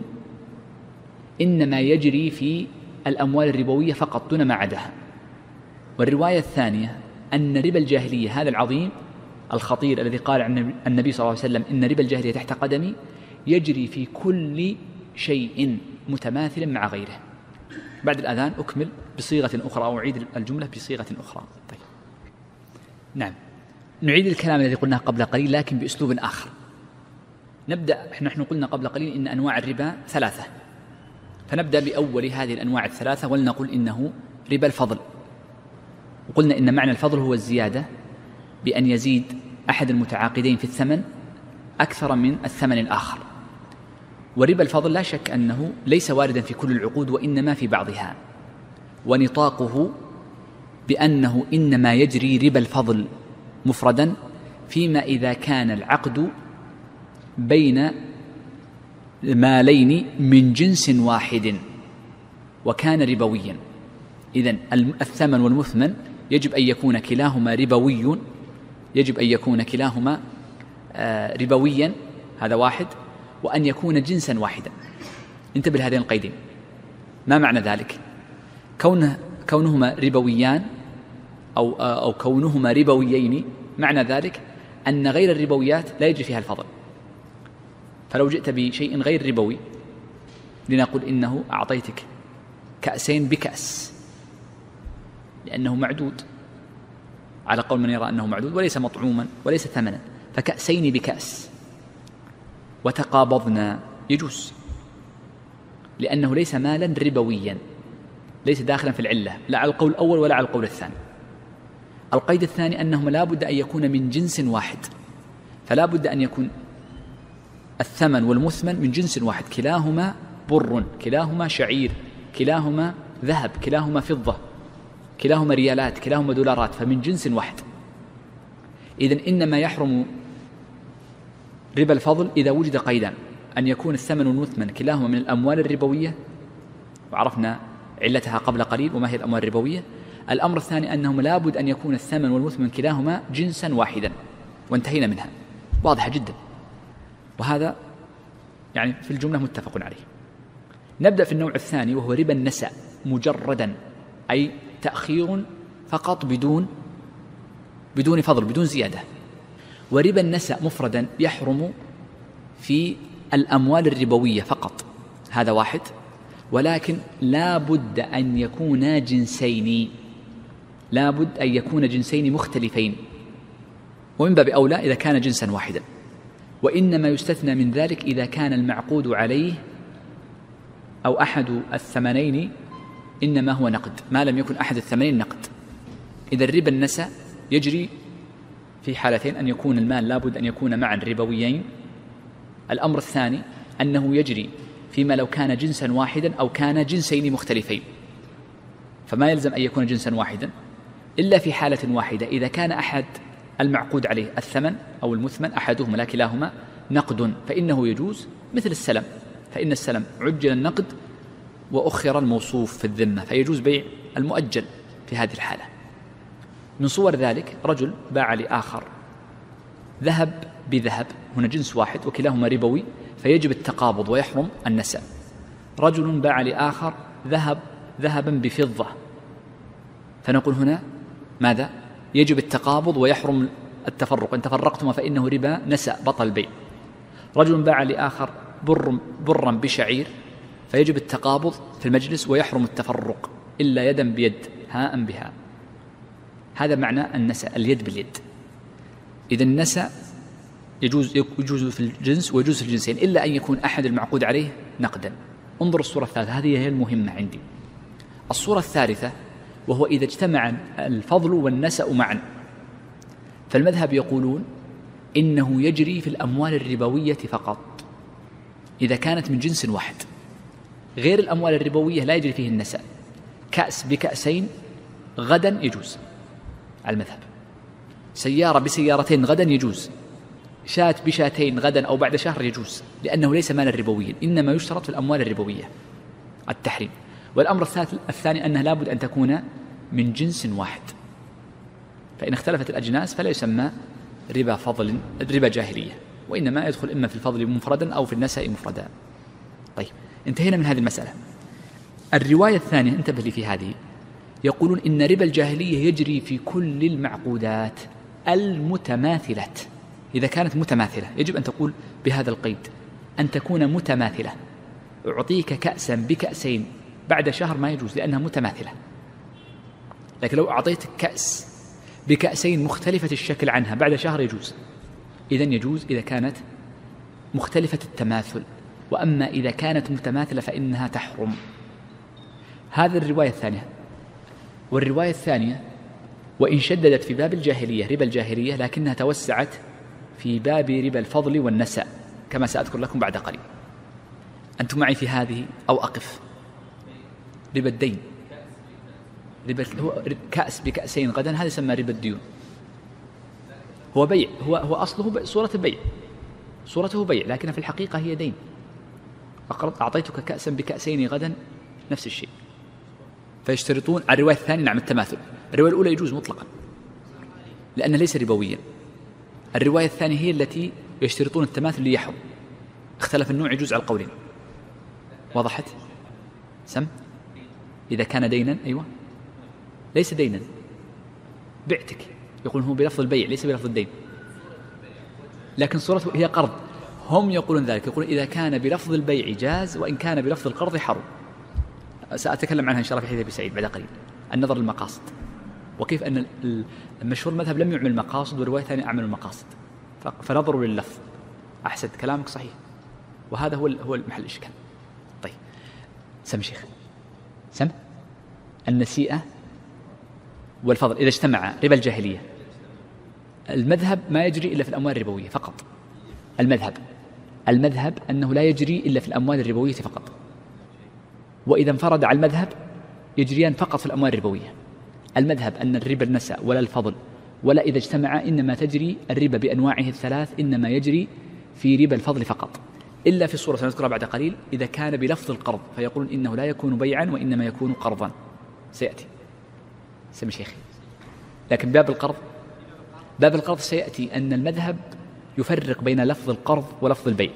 إنما يجري في الأموال الربوية فقط دون ما عداها. والرواية الثانية أن ربا الجاهلية هذا العظيم الخطير الذي قال عن النبي صلى الله عليه وسلم إن ربا الجاهلية تحت قدمي يجري في كل شيء متماثل مع غيره. بعد الأذان أكمل بصيغة أخرى أو أعيد الجملة بصيغة أخرى. طيب. نعم، نعيد الكلام الذي قلناه قبل قليل لكن بأسلوب آخر. نبدأ، نحن قلنا قبل قليل إن أنواع الربا ثلاثة، فنبدأ بأول هذه الأنواع الثلاثة ولنقول إنه ربا الفضل. وقلنا إن معنى الفضل هو الزيادة بأن يزيد أحد المتعاقدين في الثمن أكثر من الثمن الآخر. وربا الفضل لا شك أنه ليس واردا في كل العقود وإنما في بعضها، ونطاقه بأنه إنما يجري ربا الفضل مفردا فيما إذا كان العقد بين مالين من جنس واحد وكان ربويا. إذن الثمن والمثمن يجب أن يكون كلاهما ربوي، يجب أن يكون كلاهما ربويا، هذا واحد، وأن يكون جنسا واحدا. انتبه لهذين القيدين. ما معنى ذلك؟ كونهما ربويان أو كونهما ربويين، معنى ذلك أن غير الربويات لا يجري فيها الفضل. فلو جئت بشيء غير ربوي لنقول إنه أعطيتك كأسين بكأس لأنه معدود، على قول من يرى أنه معدود وليس مطعوما وليس ثمنا، فكأسين بكأس وتقابضنا يجوز، لأنه ليس مالا ربويا، ليس داخلا في العلة لا على القول الأول ولا على القول الثاني. القيد الثاني أنهما لا بد أن يكون من جنس واحد، فلا بد أن يكون الثمن والمثمن من جنس واحد، كلاهما بر، كلاهما شعير، كلاهما ذهب، كلاهما فضة، كلاهما ريالات، كلاهما دولارات، فمن جنس واحد. إذن إنما يحرم ربا الفضل إذا وجد قيدان، أن يكون الثمن والمثمن كلاهما من الأموال الربوية، وعرفنا علتها قبل قليل وما هي الأموال الربوية. الأمر الثاني أنهم لابد أن يكون الثمن والمثمن كلاهما جنسا واحدا، وانتهينا منها، واضحة جدا، وهذا يعني في الجملة متفق عليه. نبدأ في النوع الثاني وهو ربا النسأ مجردا، أي تأخير فقط بدون فضل، بدون زيادة. وربا النسأ مفردا يحرم في الأموال الربوية فقط، هذا واحد، ولكن لا بد أن يكون جنسين، لا بد أن يكون جنسين مختلفين، ومن باب أولى إذا كان جنسا واحدا. وإنما يستثنى من ذلك إذا كان المعقود عليه أو أحد الثمنين إنما هو نقد، ما لم يكن أحد الثمنين نقد. إذا الربا النسأ يجري في حالتين، أن يكون المال لابد أن يكون معا ربويين. الأمر الثاني أنه يجري فيما لو كان جنسا واحدا أو كان جنسين مختلفين، فما يلزم أن يكون جنسا واحدا إلا في حالة واحدة، إذا كان أحد المعقود عليه الثمن أو المثمن أحدهما لا كلاهما نقد، فإنه يجوز، مثل السلم، فإن السلم عجل النقد وأخر الموصوف في الذمة، فيجوز بيع المؤجل في هذه الحالة. من صور ذلك رجل باع لآخر ذهب بذهب، هنا جنس واحد وكلاهما ربوي، فيجب التقابض ويحرم النسأ. رجل باع لآخر ذهبا بفضة، فنقول هنا ماذا؟ يجب التقابض ويحرم التفرق، إن تفرقتما فإنه ربا نسأ، بطل البيع. رجل باع لآخر برا بشعير، فيجب التقابض في المجلس ويحرم التفرق إلا يدا بيد هاء بها. هذا معنى النسأ، اليد باليد. إذا النسأ يجوز في الجنس ويجوز في الجنسين إلا أن يكون أحد المعقود عليه نقدا. انظر الصورة الثالثة، هذه هي المهمة عندي. الصورة الثالثة وهو إذا اجتمع الفضل والنسأ معا، فالمذهب يقولون إنه يجري في الأموال الربوية فقط إذا كانت من جنس واحد. غير الأموال الربوية لا يجري فيه النسأ. كأس بكأسين غدا يجوز على المذهب، سيارة بسيارتين غدا يجوز، شاة بشاتين غدا أو بعد شهر يجوز، لأنه ليس مالا ربويا، إنما يشترط في الأموال الربوية التحريم. والأمر الثاني أنه لابد أن تكون من جنس واحد، فإن اختلفت الأجناس فلا يسمى ربا فضل ربا جاهلية، وإنما يدخل إما في الفضل مفردا أو في النساء مفردا. طيب، انتهينا من هذه المسألة. الرواية الثانية، انتبه لي في هذه، يقولون إن ربا الجاهلية يجري في كل المعقودات المتماثلة. إذا كانت متماثلة يجب أن تقول بهذا القيد، أن تكون متماثلة. أعطيك كأسا بكأسين بعد شهر ما يجوز لأنها متماثلة، لكن لو أعطيتك كأس بكأسين مختلفة الشكل عنها بعد شهر يجوز. إذن يجوز إذا كانت مختلفة التماثل، وأما إذا كانت متماثلة فإنها تحرم. هذا الرواية الثانية. والرواية الثانية وإن شددت في باب الجاهلية ربا الجاهلية، لكنها توسعت في باب ربا الفضل والنساء كما سأذكر لكم بعد قليل. أنتم معي في هذه أو أقف؟ ربا الدين، هو كأس بكأسين غدا، هذا يسمى ربا الديون. هو بيع، هو أصله صورة البيع، صورته بيع، لكن في الحقيقة هي دين. أعطيتك كأسا بكأسين غدا نفس الشيء. فيشترطون على الرواية الثانية نعم التماثل. الرواية الأولى يجوز مطلقا لأنه ليس ربويا. الرواية الثانية هي التي يشترطون التماثل ليحرم. اختلف النوع يجوز على القولين. وضحت؟ سم؟ إذا كان دينا، أيوة، ليس دينا، بعتك، يقول هو بلفظ البيع ليس بلفظ الدين، لكن صورته هي قرض. هم يقولون ذلك، يقولون إذا كان بلفظ البيع جاز، وإن كان بلفظ القرض حرم. سأتكلم عنها إن شاء الله في حديث أبي سعيد بعد قليل. النظر للمقاصد، وكيف أن المشهور المذهب لم يعمل المقاصد، والرواية الثانية أعمل المقاصد، فنظروا لللفظ. أحسن، كلامك صحيح، وهذا هو المحل الإشكال. طيب، سم شيخ، سم. النسيئة والفضل إذا اجتمع ربا الجاهلية، المذهب ما يجري إلا في الأموال الربوية فقط. المذهب أنه لا يجري إلا في الأموال الربوية فقط، وإذا انفرد على المذهب يجريان فقط في الأموال الربوية. المذهب أن الربا النساء ولا الفضل ولا إذا اجتمع إنما تجري الربا بأنواعه الثلاث، إنما يجري في ربا الفضل فقط، إلا في الصورة سنذكرها بعد قليل إذا كان بلفظ القرض، فيقولون إنه لا يكون بيعا وإنما يكون قرضا، سيأتي. سمي شيخي. لكن باب القرض سيأتي أن المذهب يفرق بين لفظ القرض ولفظ البيع،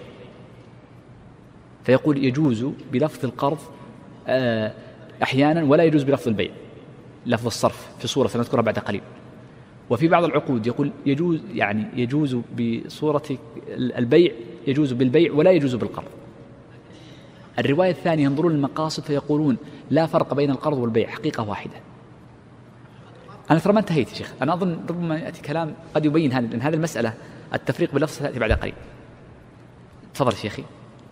فيقول يجوز بلفظ القرض أحيانا ولا يجوز بلفظ البيع، لفظ الصرف في صورة سنذكرها بعد قليل. وفي بعض العقود يقول يجوز بصورة البيع، يجوز بالبيع ولا يجوز بالقرض. الرواية الثانية ينظرون للمقاصد فيقولون لا فرق بين القرض والبيع، حقيقة واحدة. أنا ترى ما انتهيت يا شيخ، أنا أظن ربما يأتي كلام قد يبين هذا، لأن هذه المسألة التفريق باللفظ تأتي بعد قليل. تفضل شيخي.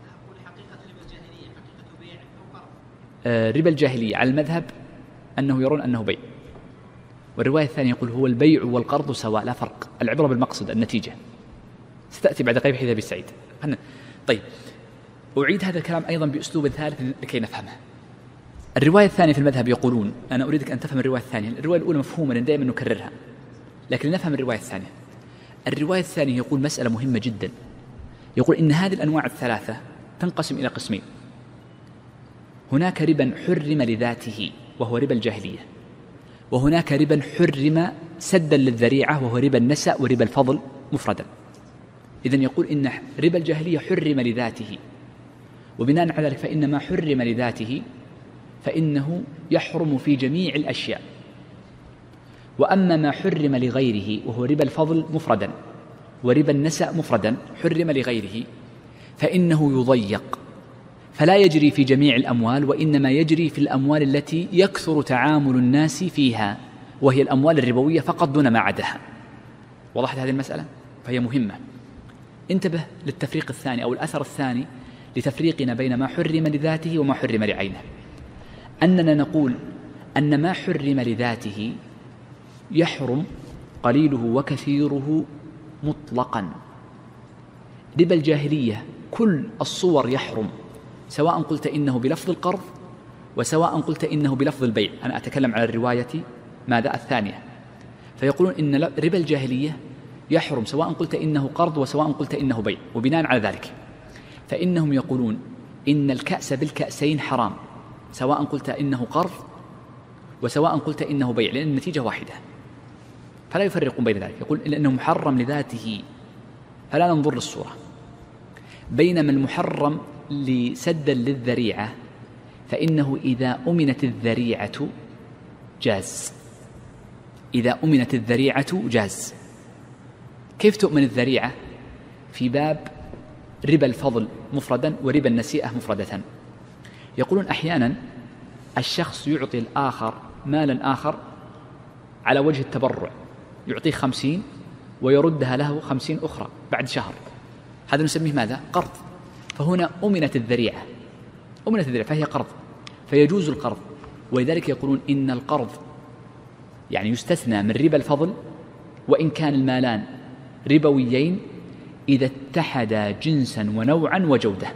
ربا الجاهلية على المذهب أنه يرون أنه بيع، والرواية الثانية يقول هو البيع والقرض سواء لا فرق، العبرة بالمقصد النتيجة. ستأتي بعد قليل حديث أبي سعيد. طيب، أعيد هذا الكلام أيضا بأسلوب ثالث لكي نفهمه. الرواية الثانية في المذهب يقولون، أنا أريدك أن تفهم الرواية الثانية، الرواية الأولى مفهومة لأن دائما نكررها، لكن نفهم الرواية الثانية. الرواية الثانية يقول مسألة مهمة جدا، يقول إن هذه الأنواع الثلاثة تنقسم إلى قسمين. هناك ربا حرم لذاته وهو ربا الجاهلية، وهناك ربا حرم سدا للذريعة وهو ربا النساء وربا الفضل مفردا. إذن يقول إن ربا الجاهلية حرم لذاته، وبناء على ذلك فإن ما حرم لذاته فإنه يحرم في جميع الأشياء، وأما ما حرم لغيره وهو ربا الفضل مفردا وربا النساء مفردا حرم لغيره فإنه يضيق، فلا يجري في جميع الأموال، وإنما يجري في الأموال التي يكثر تعامل الناس فيها، وهي الأموال الربوية فقط دون ما عداها. وضحت هذه المسألة؟ فهي مهمة. انتبه للتفريق الثاني أو الأثر الثاني لتفريقنا بين ما حرم لذاته وما حرم لعينه، أننا نقول أن ما حرم لذاته يحرم قليله وكثيره مطلقا. ربا الجاهلية كل الصور يحرم، سواء قلت إنه بلفظ القرض وسواء قلت إنه بلفظ البيع. أنا أتكلم على الرواية ماذا الثانية، فيقولون إن ربا الجاهلية يحرم سواء قلت إنه قرض وسواء قلت إنه بيع. وبناء على ذلك فإنهم يقولون إن الكأس بالكأسين حرام، سواء قلت إنه قرض وسواء قلت إنه بيع، لأن النتيجة واحدة، فلا يفرقون بين ذلك. يقول لأنه محرم لذاته فلا ننظر للصورة، بينما المحرم لسدا للذريعة فإنه إذا أمنت الذريعة جاز. إذا أمنت الذريعة جاز. كيف تؤمن الذريعة؟ في باب ربا الفضل مفردا وربا النسيئة مفردة. يقولون أحيانا الشخص يعطي الآخر مالا آخر على وجه التبرع، يعطيه 50 ويردها له 50 أخرى بعد شهر، هذا نسميه ماذا؟ قرض. فهنا أمنت الذريعة، أمنت الذريعة فهي قرض، فيجوز القرض. ولذلك يقولون إن القرض يعني يستثنى من ربا الفضل وإن كان المالان ربويين إذا اتحدا جنسا ونوعا وجودة.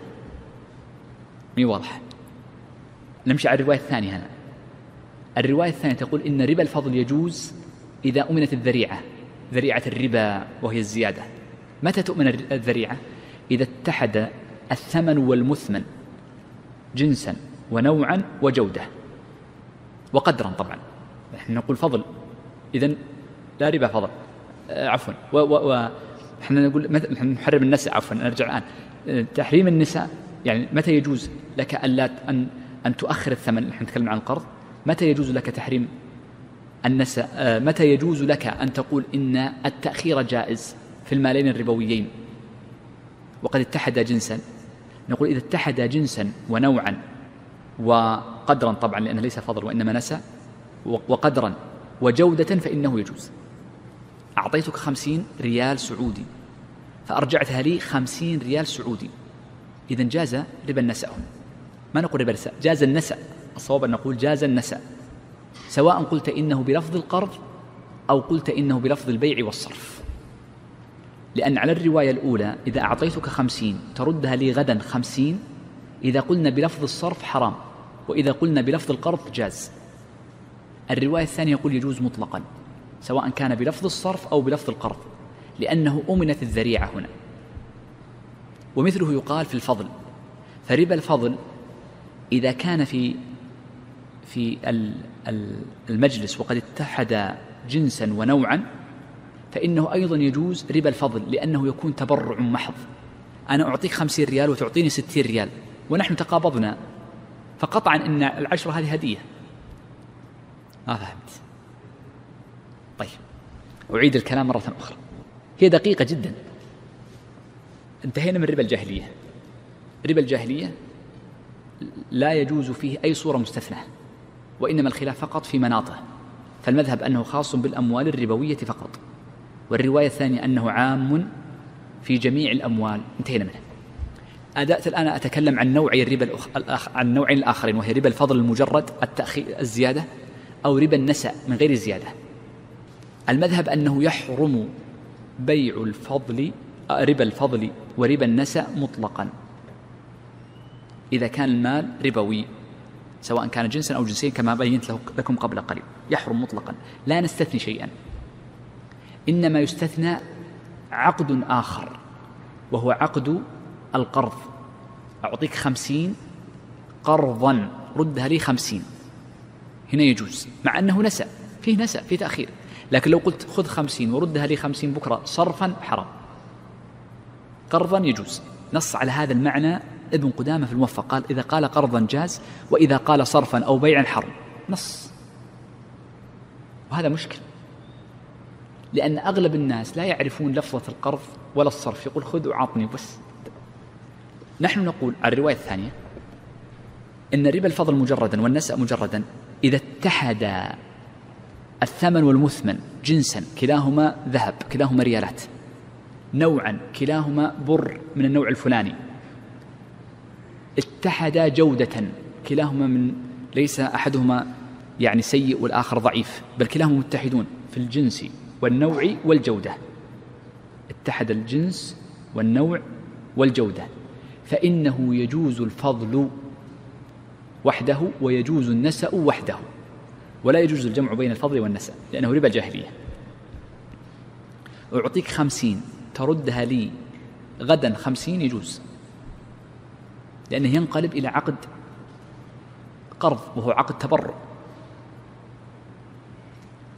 مي واضح؟ نمشي على الرواية الثانية هنا. الرواية الثانية تقول إن ربا الفضل يجوز إذا أمنت الذريعة، ذريعة الربا وهي الزيادة. متى تؤمن الذريعة؟ إذا اتحد الثمن والمثمن جنسا ونوعا وجودة وقدرا. طبعا نحن نقول فضل، إذن لا ربا فضل، عفوا نحن نقول نحن نحرم النساء، عفوا نرجع الآن. تحريم النساء يعني متى يجوز لك أن تؤخر الثمن؟ نحن نتكلم عن القرض. متى يجوز لك تحريم النساء؟ متى يجوز لك أن تقول إن التأخير جائز في المالين الربويين وقد اتحد جنسا؟ نقول إذا اتحد جنسا ونوعا وقدرا، طبعا لأنه ليس فضل وإنما نساء، وقدرا وجودة فإنه يجوز. أعطيتك 50 ريال سعودي فأرجعتها لي 50 ريال سعودي، إذن جاز ربا النساء هنا. ما نقول ربا النساء، جاز النساء. الصواب أن نقول جاز النساء، سواء قلت إنه بلفظ القرض أو قلت إنه بلفظ البيع والصرف. لأن على الرواية الأولى إذا أعطيتك 50 تردها لي غدا 50، إذا قلنا بلفظ الصرف حرام، وإذا قلنا بلفظ القرض جاز. الرواية الثانية يقول يجوز مطلقا سواء كان بلفظ الصرف أو بلفظ القرض، لأنه أمنت الذريعة هنا. ومثله يقال في الفضل. فربا الفضل إذا كان في المجلس وقد اتحد جنسا ونوعا فإنه أيضا يجوز ربا الفضل، لأنه يكون تبرع محض. أنا أعطيك 50 ريال وتعطيني 60 ريال ونحن تقابضنا، فقطعا إن العشرة هذه هدية. ما فهمت؟ طيب أعيد الكلام مرة أخرى، هي دقيقة جدا. انتهينا من ربا الجاهلية. ربا الجاهلية لا يجوز فيه أي صورة مستثناة، وإنما الخلاف فقط في مناطه. فالمذهب أنه خاص بالأموال الربوية فقط، والرواية الثانية أنه عام في جميع الأموال. انتهينا منه. أدأت الآن أتكلم عن نوعي الربا عن نوعين الآخرين، وهي ربا الفضل المجرد التأخير الزيادة، أو ربا النساء من غير زيادة. المذهب أنه يحرم بيع الفضل ربا الفضل وربا النساء مطلقا إذا كان المال ربوي، سواء كان جنسا أو جنسين كما بينت لكم قبل قليل. يحرم مطلقا، لا نستثني شيئا، إنما يستثنى عقد آخر وهو عقد القرض. أعطيك 50 قرضا ردها لي 50، هنا يجوز، مع أنه نسأ، فيه نسأ، فيه تأخير. لكن لو قلت خذ 50 وردها لي 50 بكرة صرفا حرام. قرضا يجوز. نص على هذا المعنى ابن قدامة في الموفق، قال إذا قال قرضا جاز، وإذا قال صرفا أو بيعا حرم. نص. وهذا مشكل، لأن أغلب الناس لا يعرفون لفظة القرض ولا الصرف، يقول خذ وعطني بس. نحن نقول على الرواية الثانية إن ربا الفضل مجردا والنسأ مجردا إذا اتحد الثمن والمثمن جنسا، كلاهما ذهب كلاهما ريالات، نوعا كلاهما بر من النوع الفلاني، اتحدا جودة كلاهما من ليس أحدهما يعني سيء والآخر ضعيف، بل كلاهما متحدون في الجنس والنوع والجودة، اتحد الجنس والنوع والجودة، فإنه يجوز الفضل وحده ويجوز النسأ وحده، ولا يجوز الجمع بين الفضل والنسأ لأنه ربا الجاهلية. أعطيك 50 تردها لي غدا 50 يجوز، لأنه ينقلب إلى عقد قرض وهو عقد تبرع.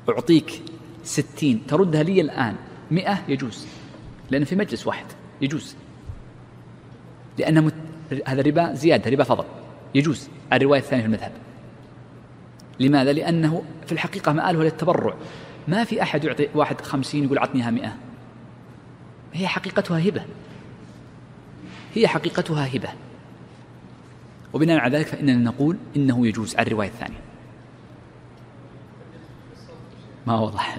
أعطيك 60 تردها لي الآن 100 يجوز، لأن في مجلس واحد يجوز، لأن هذا ربا زيادة، ربا فضل، يجوز. الرواية الثانية في المذهب. لماذا؟ لأنه في الحقيقة مآله للتبرع، ما في أحد يعطي واحد 50 يقول عطنيها 100، هي حقيقتها هبة، هي حقيقتها هبة. وبناء على ذلك فإننا نقول إنه يجوز على الرواية الثانية. ما وضحت.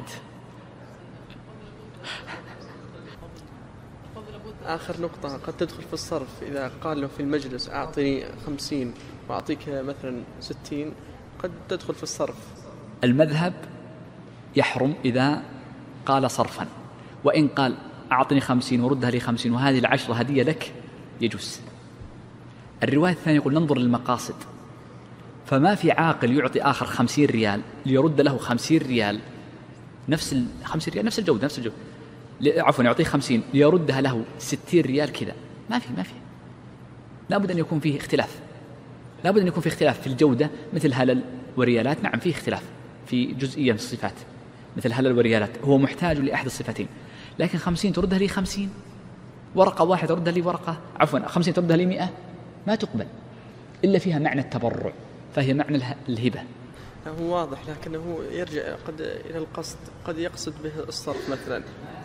آخر نقطة قد تدخل في الصرف، إذا قال له في المجلس أعطني 50 وأعطيك مثلا 60، قد تدخل في الصرف.
المذهب يحرم إذا قال صرفا، وإن قال أعطني 50 وردها لي 50 وهذه 10 هدية لك يجوز. الرواية الثانية يقول ننظر للمقاصد، فما في عاقل يعطي آخر 50 ريال ليرد له 50 ريال نفس 50 ريال نفس الجودة عفوا يعطيه 50 ليردها له 60 ريال كذا، ما في لابد أن يكون فيه اختلاف، لابد أن يكون فيه اختلاف في الجودة. مثل هلل وريالات نعم فيه اختلاف في جزئية من الصفات، مثل هلل وريالات هو محتاج لأحد الصفتين، لكن 50 تردها لي 50، ورقة واحدة تردها لي ورقة، عفوا 50 تردها لي 100، ما تقبل إلا فيها معنى التبرع، فهي معنى الهبة.
هو واضح، لكنه يرجع قد إلى القصد، قد يقصد به الصرف مثلا،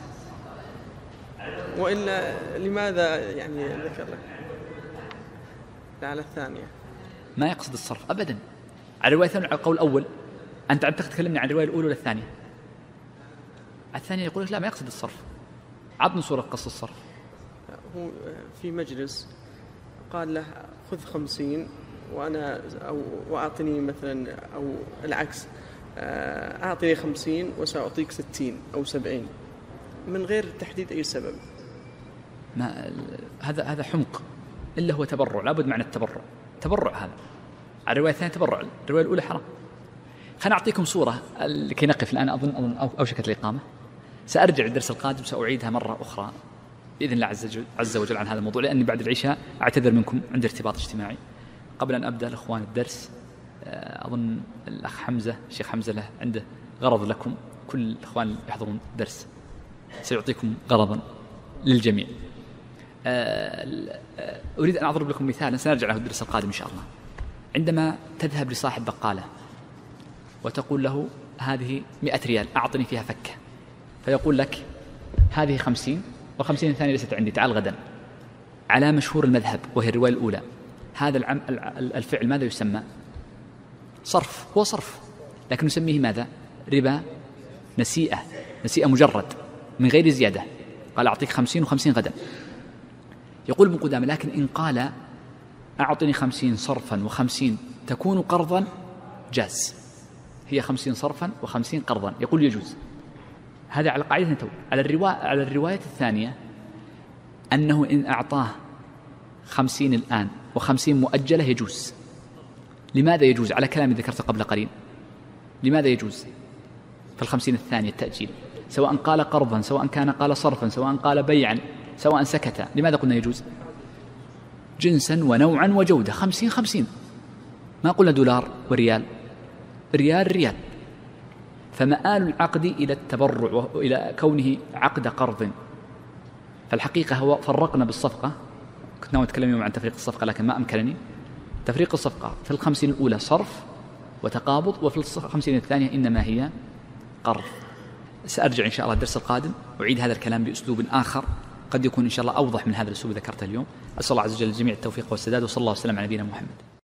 وإلا لماذا يعني ذكر لك على الثانية؟
ما يقصد الصرف أبدا. على الرواية الثانية، على القول الأول أنت تكلمني عن الرواية الأولى ولا الثانية؟ الثانية يقول لك لا، ما يقصد الصرف. عطني صورة قصد الصرف.
هو في مجلس قال له خذ 50 وأعطني مثلا، أو العكس، أعطني 50 وسأعطيك 60 أو 70 من غير تحديد أي سبب.
هذا حمق، إلا هو تبرع، لابد معنى التبرع، تبرع هذا. على الرواية الثانية تبرع، الرواية الأولى حرام. خلنا أعطيكم صورة لكي نقف الآن، أظن أوشكت الإقامة. سأرجع الدرس القادم، سأعيدها مرة أخرى بإذن الله عز وجل عن هذا الموضوع، لأني بعد العشاء أعتذر منكم عند ارتباط اجتماعي. قبل أن أبدأ الأخوان الدرس، أظن الأخ حمزة، الشيخ حمزة له عنده غرض لكم، كل الأخوان يحضرون الدرس سيعطيكم غرضا للجميع. أريد أن أضرب لكم مثالا سنرجع له الدرس القادم إن شاء الله. عندما تذهب لصاحب بقالة وتقول له هذه 100 ريال أعطني فيها فكة، فيقول لك هذه 50 و50 الثانية ليست عندي، تعال غدا. على مشهور المذهب وهي الرواية الأولى، هذا الفعل ماذا يسمى؟ صرف، هو صرف، لكن نسميه ماذا؟ ربا نسيئة مجرد من غير زيادة. قال أعطيك 50 و50 غدا. يقول ابن قدامة لكن إن قال أعطني 50 صرفا و50 تكون قرضا جاز، هي 50 صرفا و50 قرضا، يقول يجوز. هذا على قاعدة تو. على الرواية الثانية أنه إن أعطاه 50 الآن و50 مؤجلة يجوز. لماذا يجوز؟ على كلام ذكرته قبل قليل، لماذا يجوز في 50 الثانية التأجيل؟ سواء قال قرضا، سواء كان قال صرفا، سواء قال بيعا، سواء سكت، لماذا قلنا يجوز؟ جنسا ونوعا وجودة، 50 ما قلنا دولار وريال، ريال. فمآل العقد إلى التبرع وإلى كونه عقد قرض. فالحقيقة هو فرقنا بالصفقة، كنت ناوي أتكلم يوم عن تفريق الصفقة لكن ما أمكنني. تفريق الصفقة في 50 الأولى صرف وتقابض، وفي 50 الثانية إنما هي قرض. سأرجع إن شاء الله الدرس القادم أعيد هذا الكلام بأسلوب آخر قد يكون إن شاء الله أوضح من هذا الأسلوب ذكرته اليوم. أسأل الله عز وجل الجميع التوفيق والسداد، وصلى الله وسلم على نبينا محمد.